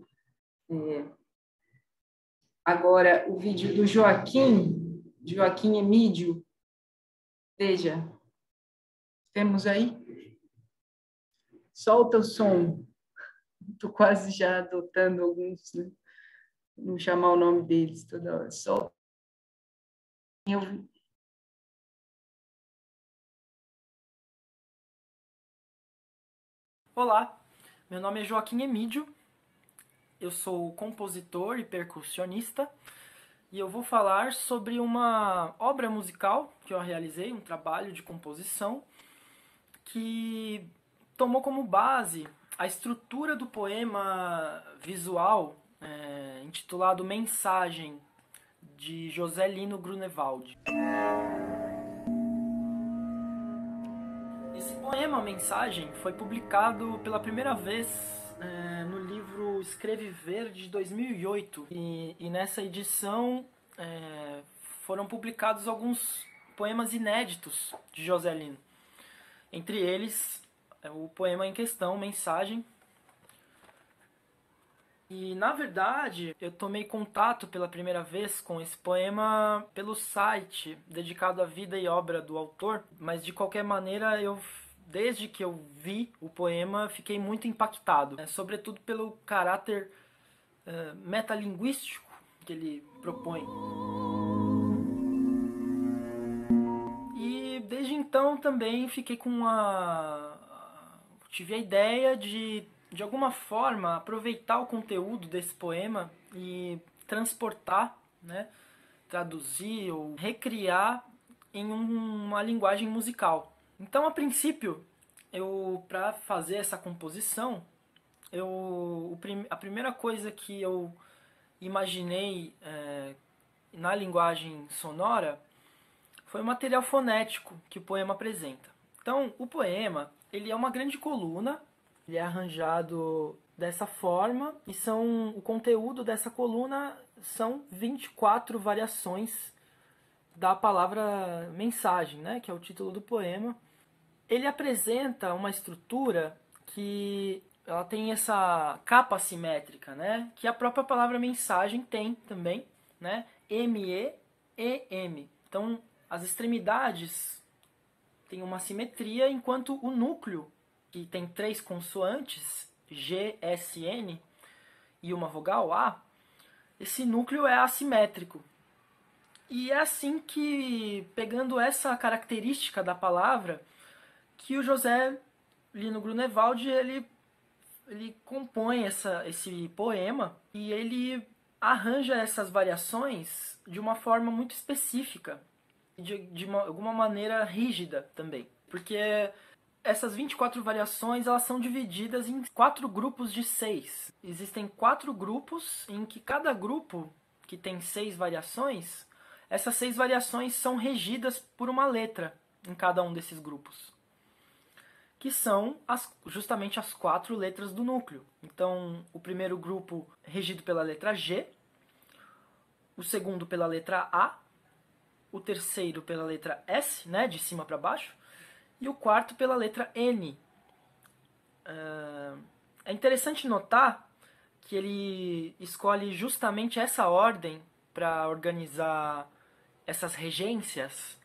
Agora, o vídeo do Joaquim Emídio. Veja, temos aí? Solta o som. Estou quase já adotando alguns, né? Não chamar o nome deles toda hora. Solta. Olá, meu nome é Joaquim Emídio, eu sou compositor e percussionista e eu vou falar sobre uma obra musical que eu realizei, um trabalho de composição que tomou como base a estrutura do poema visual intitulado Mensagem, de José Lino Grunewald. Esse poema, Mensagem, foi publicado pela primeira vez no livro Escreviver, de 2008. E nessa edição foram publicados alguns poemas inéditos de José Lino. Entre eles, o poema em questão, Mensagem. E, na verdade, eu tomei contato pela primeira vez com esse poema pelo site dedicado à vida e obra do autor, mas de qualquer maneira, desde que eu vi o poema, fiquei muito impactado, sobretudo pelo caráter metalinguístico que ele propõe. E desde então também tive a ideia de alguma forma, aproveitar o conteúdo desse poema e transportar, né, traduzir ou recriar em uma linguagem musical. Então, a princípio, para fazer essa composição, a primeira coisa que eu imaginei na linguagem sonora foi o material fonético que o poema apresenta. Então, o poema ele é uma grande coluna. Ele é arranjado dessa forma e o conteúdo dessa coluna são 24 variações da palavra mensagem, né, que é o título do poema. Ele apresenta uma estrutura que ela tem essa capa assimétrica, né, que a própria palavra mensagem tem também, né, M-E-E-M. Então, as extremidades têm uma simetria, enquanto o núcleo, que tem 3 consoantes, G, S, N, e uma vogal, A, esse núcleo é assimétrico. E é assim que, pegando essa característica da palavra, que o José Lino Grunewald, ele compõe esse poema e ele arranja essas variações de uma forma muito específica, de alguma maneira rígida também. Porque essas 24 variações elas são divididas em 4 grupos de 6. Existem 4 grupos em que cada grupo, que tem 6 variações, essas 6 variações são regidas por uma letra em cada um desses grupos, que são justamente as 4 letras do núcleo. Então, o primeiro grupo regido pela letra G, o segundo pela letra A, o terceiro pela letra S, né, de cima para baixo, e o quarto pela letra N. É interessante notar que ele escolhe justamente essa ordem para organizar essas regências,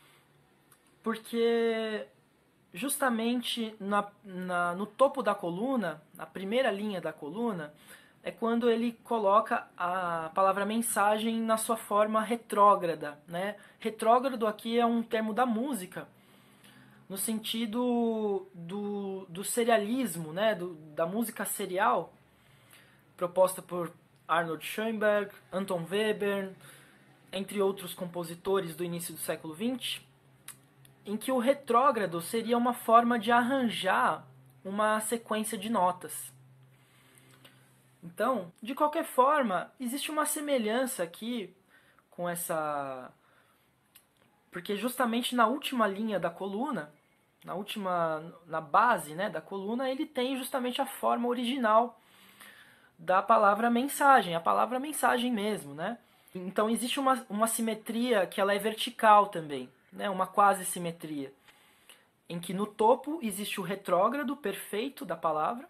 porque justamente no topo da coluna, na primeira linha da coluna, é quando ele coloca a palavra mensagem na sua forma retrógrada, né? Retrógrado aqui é um termo da música, no sentido do serialismo, né? Da música serial, proposta por Arnold Schoenberg, Anton Webern, entre outros compositores do início do século XX, em que o retrógrado seria uma forma de arranjar uma sequência de notas. Então, de qualquer forma, existe uma semelhança aqui com essa... Porque justamente na última linha da coluna, na base, né, da coluna, ele tem justamente a forma original da palavra mensagem, a palavra mensagem mesmo, né? Então existe uma simetria que ela é vertical também, né? Uma quase simetria, em que no topo existe o retrógrado perfeito da palavra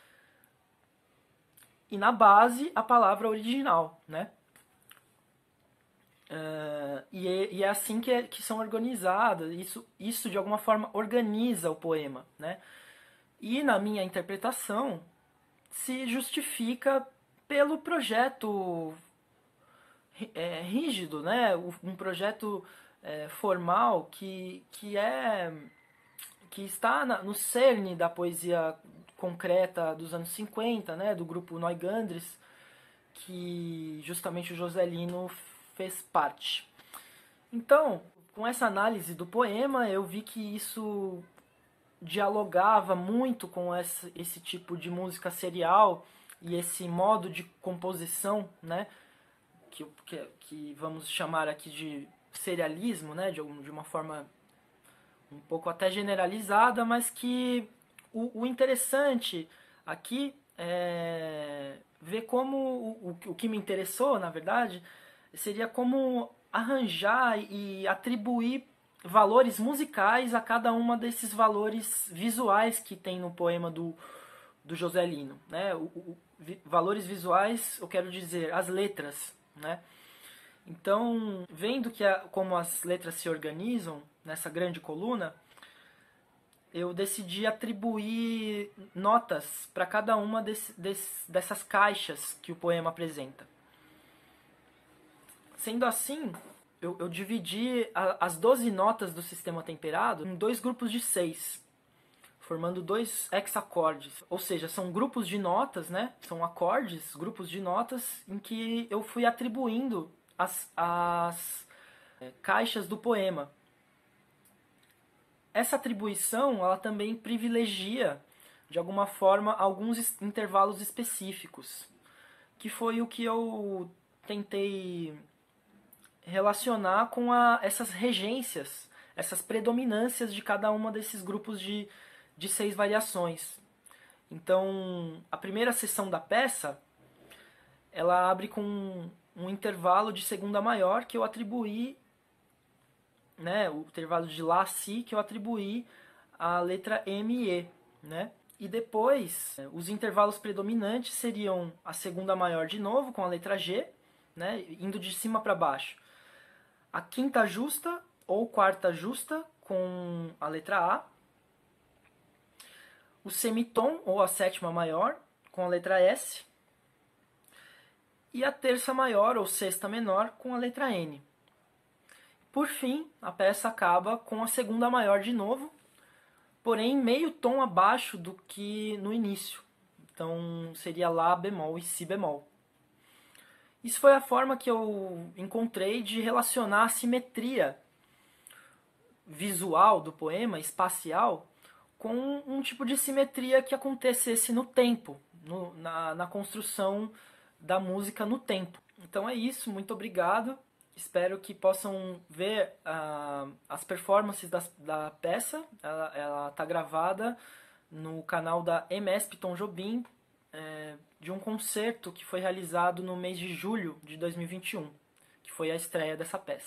e na base a palavra original, né? E é assim que são organizadas, isso de alguma forma organiza o poema, né? E na minha interpretação se justifica pelo projeto rígido, né? Um projeto formal que está no cerne da poesia concreta dos anos 50, né? Do grupo Neugandres, que justamente o Joselino fez parte. Então, com essa análise do poema, eu vi que isso dialogava muito com esse tipo de música serial e esse modo de composição, né, que vamos chamar aqui de serialismo, né, de uma forma um pouco até generalizada, mas que o interessante aqui é ver como o que me interessou, na verdade, seria como arranjar e atribuir valores musicais a cada uma desses valores visuais que tem no poema do Joselino, né? Valores visuais, eu quero dizer, as letras, né? Então, vendo como as letras se organizam nessa grande coluna, eu decidi atribuir notas para cada uma dessas caixas que o poema apresenta. Sendo assim, eu dividi as 12 notas do sistema temperado em 2 grupos de 6, formando 2 hexacordes. Ou seja, são grupos de notas, né? São acordes, grupos de notas, em que eu fui atribuindo as caixas do poema. Essa atribuição, ela também privilegia, de alguma forma, alguns intervalos específicos, que foi o que eu tentei relacionar com essas regências, essas predominâncias de cada uma desses grupos de 6 variações. Então, a primeira seção da peça, ela abre com um intervalo de segunda maior que eu atribuí, né, o intervalo de Lá, Si, que eu atribuí à letra M e E, né? E depois, os intervalos predominantes seriam a segunda maior de novo, com a letra G, né, indo de cima para baixo. A quinta justa ou quarta justa com a letra A. O semitom ou a sétima maior com a letra S. E a terça maior ou sexta menor com a letra N. Por fim, a peça acaba com a segunda maior de novo, porém meio tom abaixo do que no início. Então seria Lá bemol e Si bemol. Isso foi a forma que eu encontrei de relacionar a simetria visual do poema, espacial, com um tipo de simetria que acontecesse no tempo, na construção da música no tempo. Então é isso, muito obrigado. Espero que possam ver as performances da peça. Ela está gravada no canal da MSP Tom Jobim, de um concerto que foi realizado no mês de julho de 2021, que foi a estreia dessa peça.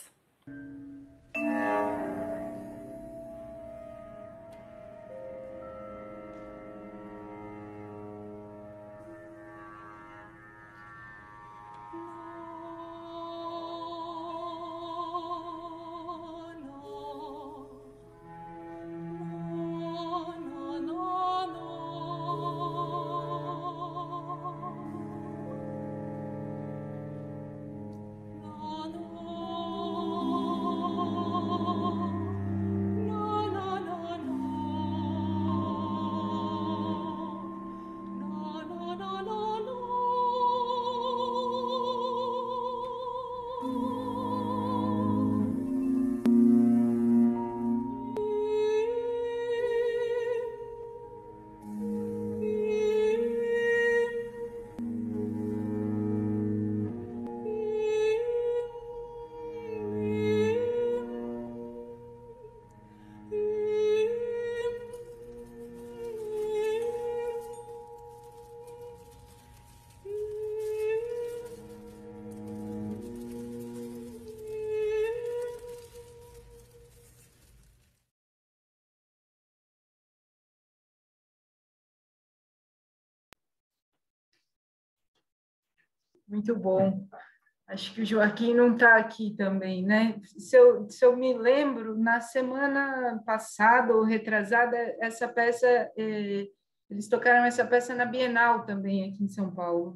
Muito bom. Acho que o Joaquim não está aqui também, né? Se eu me lembro, na semana passada ou retrasada, essa peça, eles tocaram essa peça na Bienal também, aqui em São Paulo.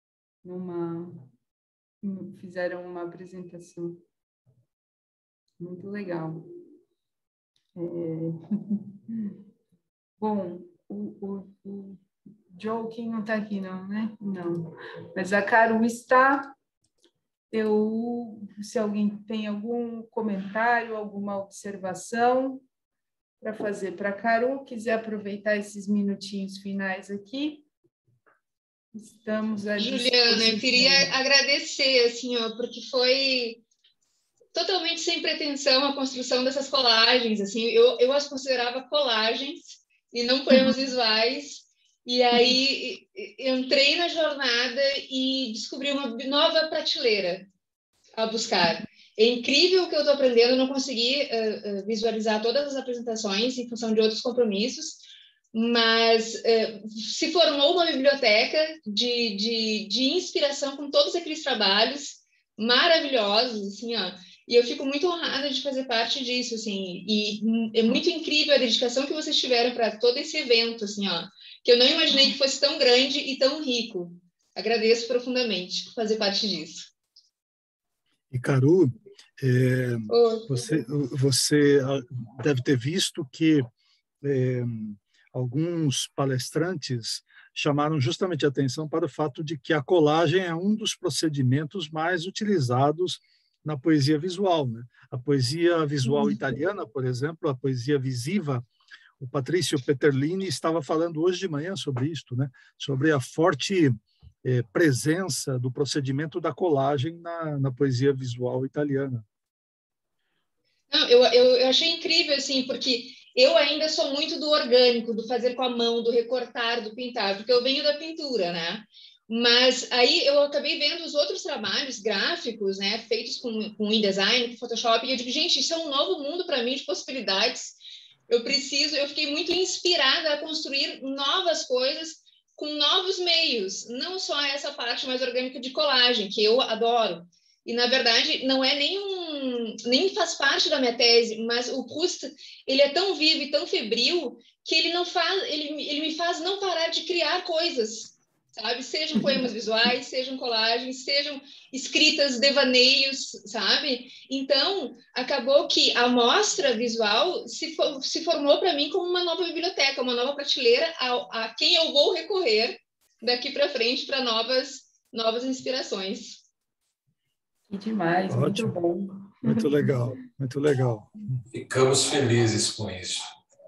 Fizeram uma apresentação. Muito legal. Bom, o Joaquim não está aqui, não, né? Não. Mas a Caru está. Se alguém tem algum comentário, alguma observação para fazer para a Caru, quiser aproveitar esses minutinhos finais aqui, estamos à Juliana, eu queria agradecer, assim, porque foi totalmente sem pretensão a construção dessas colagens, assim, eu as considerava colagens e não poemas visuais. E aí entrei na jornada e descobri uma nova prateleira a buscar. É incrível o que eu estou aprendendo, eu não consegui visualizar todas as apresentações em função de outros compromissos, mas se formou uma biblioteca de inspiração com todos aqueles trabalhos maravilhosos, assim, ó, e eu fico muito honrada de fazer parte disso, assim, e é muito incrível a dedicação que vocês tiveram para todo esse evento, assim, ó, que eu não imaginei que fosse tão grande e tão rico. Agradeço profundamente por fazer parte disso. E, Caru, você deve ter visto que alguns palestrantes chamaram justamente a atenção para o fato de que a colagem é um dos procedimentos mais utilizados na poesia visual, né? A poesia visual italiana, por exemplo, a poesia visiva, o Patrício Peterlini estava falando hoje de manhã sobre isto, né? Sobre a forte presença do procedimento da colagem na poesia visual italiana. Não, eu achei incrível, assim, porque eu ainda sou muito do orgânico, do fazer com a mão, do recortar, do pintar, porque eu venho da pintura, né? Mas aí eu acabei vendo os outros trabalhos gráficos, né, feitos com InDesign, com Photoshop, e eu digo, gente, isso é um novo mundo para mim de possibilidades. Eu fiquei muito inspirada a construir novas coisas com novos meios, não só essa parte mais orgânica de colagem, que eu adoro. E, na verdade, não é nem faz parte da minha tese, mas o Proust, ele é tão vivo e tão febril que ele me faz não parar de criar coisas, sabe? Sejam poemas visuais, sejam colagens, sejam escritas, devaneios, sabe? Então, acabou que a mostra visual se formou para mim como uma nova biblioteca, uma nova prateleira a quem eu vou recorrer daqui para frente para novas inspirações. Que demais, ótimo. Muito bom. Muito legal, muito legal. Ficamos felizes com isso.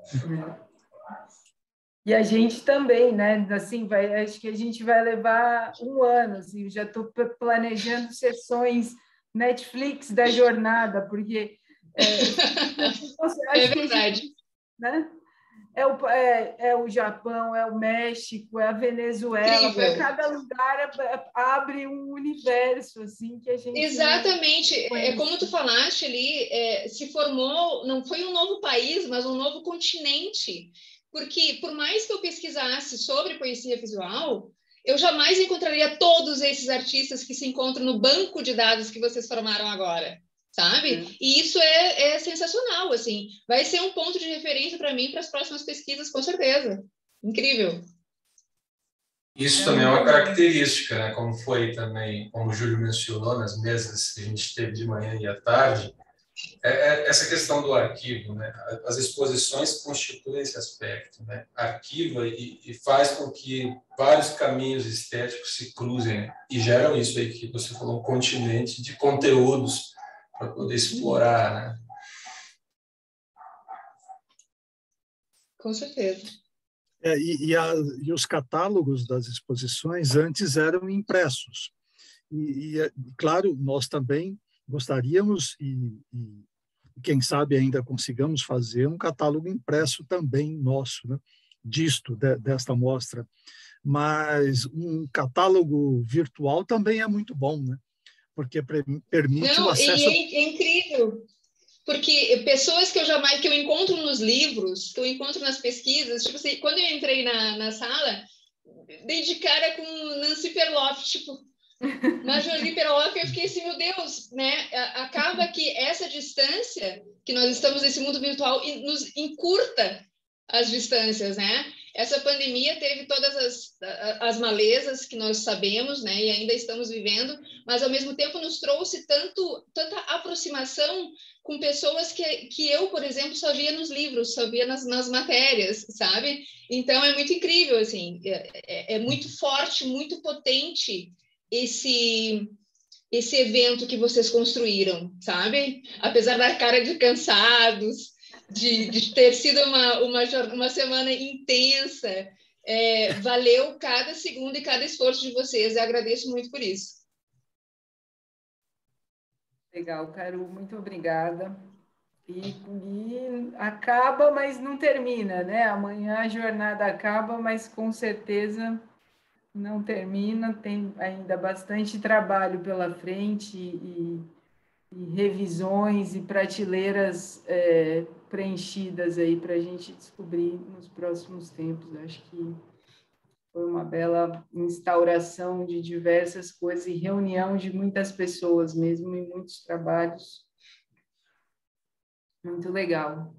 E a gente também, né? Assim, acho que a gente vai levar 1 ano, assim, já estou planejando sessões Netflix da jornada, porque é verdade. Né? é o Japão, é o México, é a Venezuela. Cada lugar abre um universo assim que a gente exatamente é como tu falaste ali, se formou, não foi um novo país, mas um novo continente, porque por mais que eu pesquisasse sobre poesia visual, eu jamais encontraria todos esses artistas que se encontram no banco de dados que vocês formaram agora, sabe? E isso é sensacional, assim. Vai ser um ponto de referência para mim para as próximas pesquisas, com certeza. Incrível. Isso também é uma característica, né? Como foi também, como o Júlio mencionou, nas mesas que a gente teve de manhã e à tarde, essa questão do arquivo, né? As exposições constituem esse aspecto, né? Arquiva e faz com que vários caminhos estéticos se cruzem e geram isso aí que você falou, um continente de conteúdos para poder explorar, né? Com certeza. E os catálogos das exposições antes eram impressos. Claro, nós também gostaríamos e quem sabe ainda consigamos fazer um catálogo impresso também nosso, né, desta mostra. Mas um catálogo virtual também é muito bom, né? Porque permite o acesso... E é incrível, porque pessoas que eu encontro nos livros, que eu encontro nas pesquisas, tipo assim, quando eu entrei na sala, dei de cara com Nancy Perloff, tipo, Marjorie Perloff, eu fiquei assim, meu Deus, né? Acaba que essa distância que nós estamos nesse mundo virtual nos encurta as distâncias, né? Essa pandemia teve todas as malezas que nós sabemos, né? E ainda estamos vivendo, mas ao mesmo tempo nos trouxe tanta aproximação com pessoas que eu, por exemplo, só via nos livros, só via nas matérias, sabe? Então é muito incrível, assim, é muito forte, muito potente esse evento que vocês construíram, sabe? Apesar da cara de cansados, de ter sido uma semana intensa, valeu cada segundo e cada esforço de vocês. Eu agradeço muito por isso. Legal, Caru, muito obrigada. E acaba, mas não termina, né? Amanhã a jornada acaba, mas com certeza não termina, tem ainda bastante trabalho pela frente e revisões e prateleiras preenchidas aí para a gente descobrir nos próximos tempos. Acho que foi uma bela instauração de diversas coisas e reunião de muitas pessoas mesmo em muitos trabalhos. Muito legal.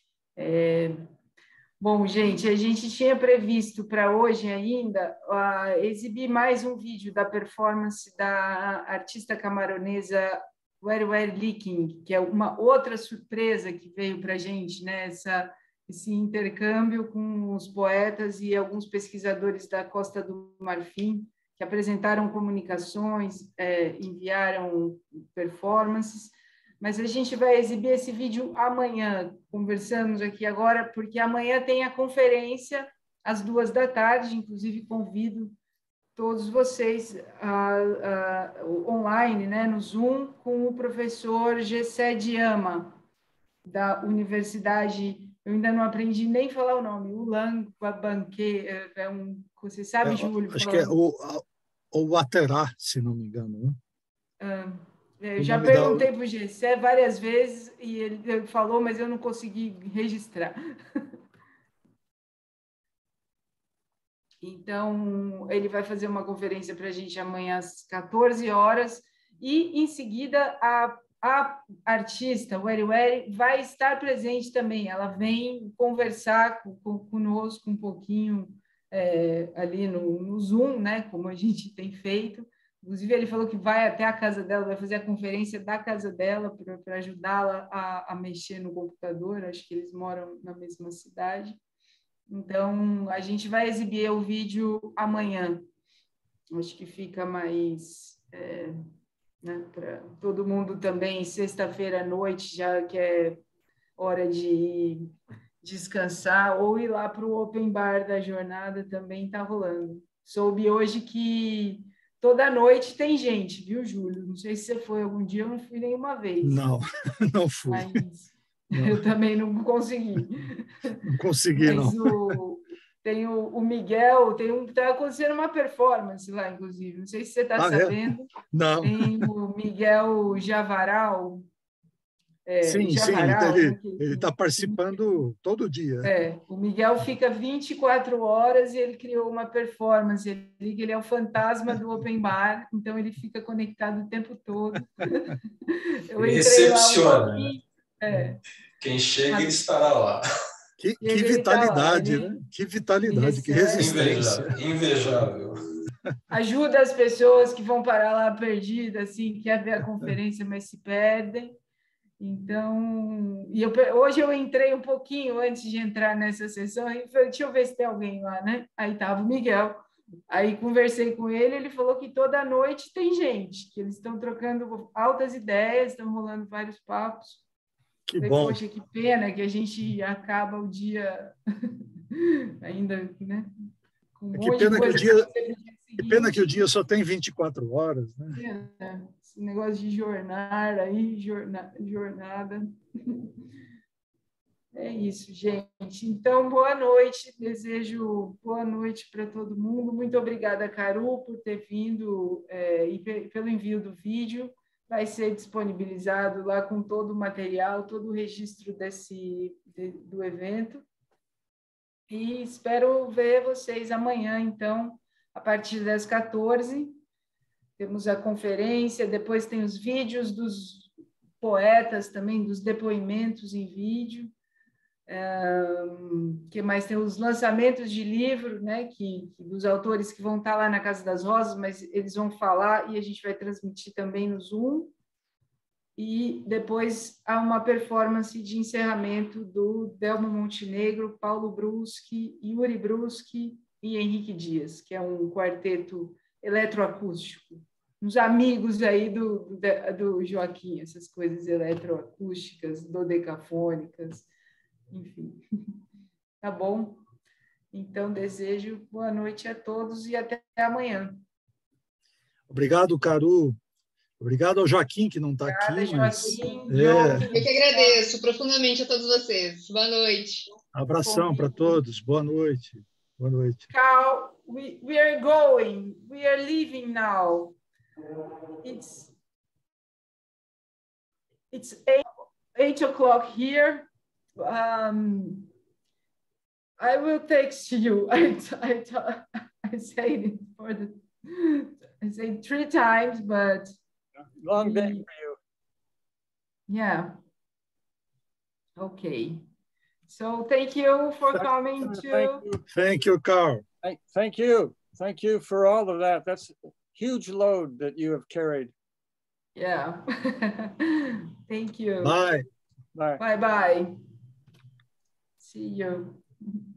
Bom, gente, a gente tinha previsto para hoje ainda exibir mais um vídeo da performance da artista camaronesa Weri Liking, que é uma outra surpresa que veio para a gente, né? Esse intercâmbio com os poetas e alguns pesquisadores da Costa do Marfim, que apresentaram comunicações, enviaram performances. Mas a gente vai exibir esse vídeo amanhã, conversamos aqui agora, porque amanhã tem a conferência às 14h, inclusive convido todos vocês online, né, no Zoom, com o professor Gessé Diama, da Universidade, eu ainda não aprendi nem falar o nome, Ulan Babanque, você sabe, Júlio? Acho que é o Aterá, se não me engano, né? Eu já perguntei para o Gessé várias vezes e ele falou, mas eu não consegui registrar. Então, ele vai fazer uma conferência para a gente amanhã às 14h e, em seguida, a artista, Weri, vai estar presente também. Ela vem conversar conosco um pouquinho ali no Zoom, né, como a gente tem feito. Inclusive, ele falou que vai até a casa dela, vai fazer a conferência da casa dela para ajudá-la a mexer no computador. Acho que eles moram na mesma cidade. Então, a gente vai exibir o vídeo amanhã. Acho que fica mais... né, para todo mundo também, sexta-feira à noite, já que é hora de ir descansar, ou ir lá para o open bar da jornada, também está rolando. Soube hoje que toda noite tem gente, viu, Júlio? Não sei se você foi algum dia, eu não fui nenhuma vez. Não, não fui. Mas Eu também não consegui. Não consegui, Mas não. Tem o Miguel, está acontecendo uma performance lá, inclusive. Não sei se você está sabendo. Não. Tem o Miguel Javaral. Sim, Javaral, ele está participando todo dia. O Miguel fica 24 horas e ele criou uma performance. Ele é o fantasma do Open Bar, então ele fica conectado o tempo todo. Eu ele entrei recepciona. Lá um pouquinho. Quem chega, ele estará lá. Que vitalidade, né? Que vitalidade, que resistência. Invejável. Ajuda as pessoas que vão parar lá perdidas, assim, quer ver a conferência, mas se perdem. Então, hoje eu entrei um pouquinho antes de entrar nessa sessão e falei, deixa eu ver se tem alguém lá, né? Aí estava o Miguel. Aí conversei com ele, ele falou que toda noite tem gente, que eles estão trocando altas ideias, estão rolando vários papos. Que falei, bom. poxa, que pena que a gente acaba o dia ainda, né? Com um monte de coisa. Que pena que o dia só tem 24 hores, né? Esse negócio de jornada. É isso, gente. Então, boa noite. Desejo boa noite para todo mundo. Muito obrigada, Caru, por ter vindo e pelo envio do vídeo. Vai ser disponibilizado lá com todo o material, todo o registro do evento. E espero ver vocês amanhã, então, a partir das 14. Temos a conferência, depois tem os vídeos dos poetas também, dos depoimentos em vídeo. Que mais? Tem os lançamentos de livro, né, dos autores que vão estar lá na Casa das Rosas, mas eles vão falar e a gente vai transmitir também no Zoom. E depois há uma performance de encerramento do Delmo Montenegro, Paulo Bruschi, Yuri Bruschi e Henrique Dias, que é um quarteto eletroacústico. Uns amigos aí do Joaquim, essas coisas eletroacústicas, dodecafônicas, enfim. Tá bom? Então, desejo boa noite a todos e até amanhã. Obrigado, Caru. Obrigado ao Joaquim, que não está aqui. Joaquim, Eu que agradeço profundamente a todos vocês. Boa noite. Abração para todos. Boa noite. Boa noite. Carl, we are going. We are leaving now. It's 8 o'clock here. I will text you. I say it 3 times, but long day for you. Yeah. Okay. So thank you for coming to. Thank you, Carl. Thank you. Thank you for all of that. That's a huge load that you have carried. Yeah. Thank you. Bye. Bye. Bye-bye. See you.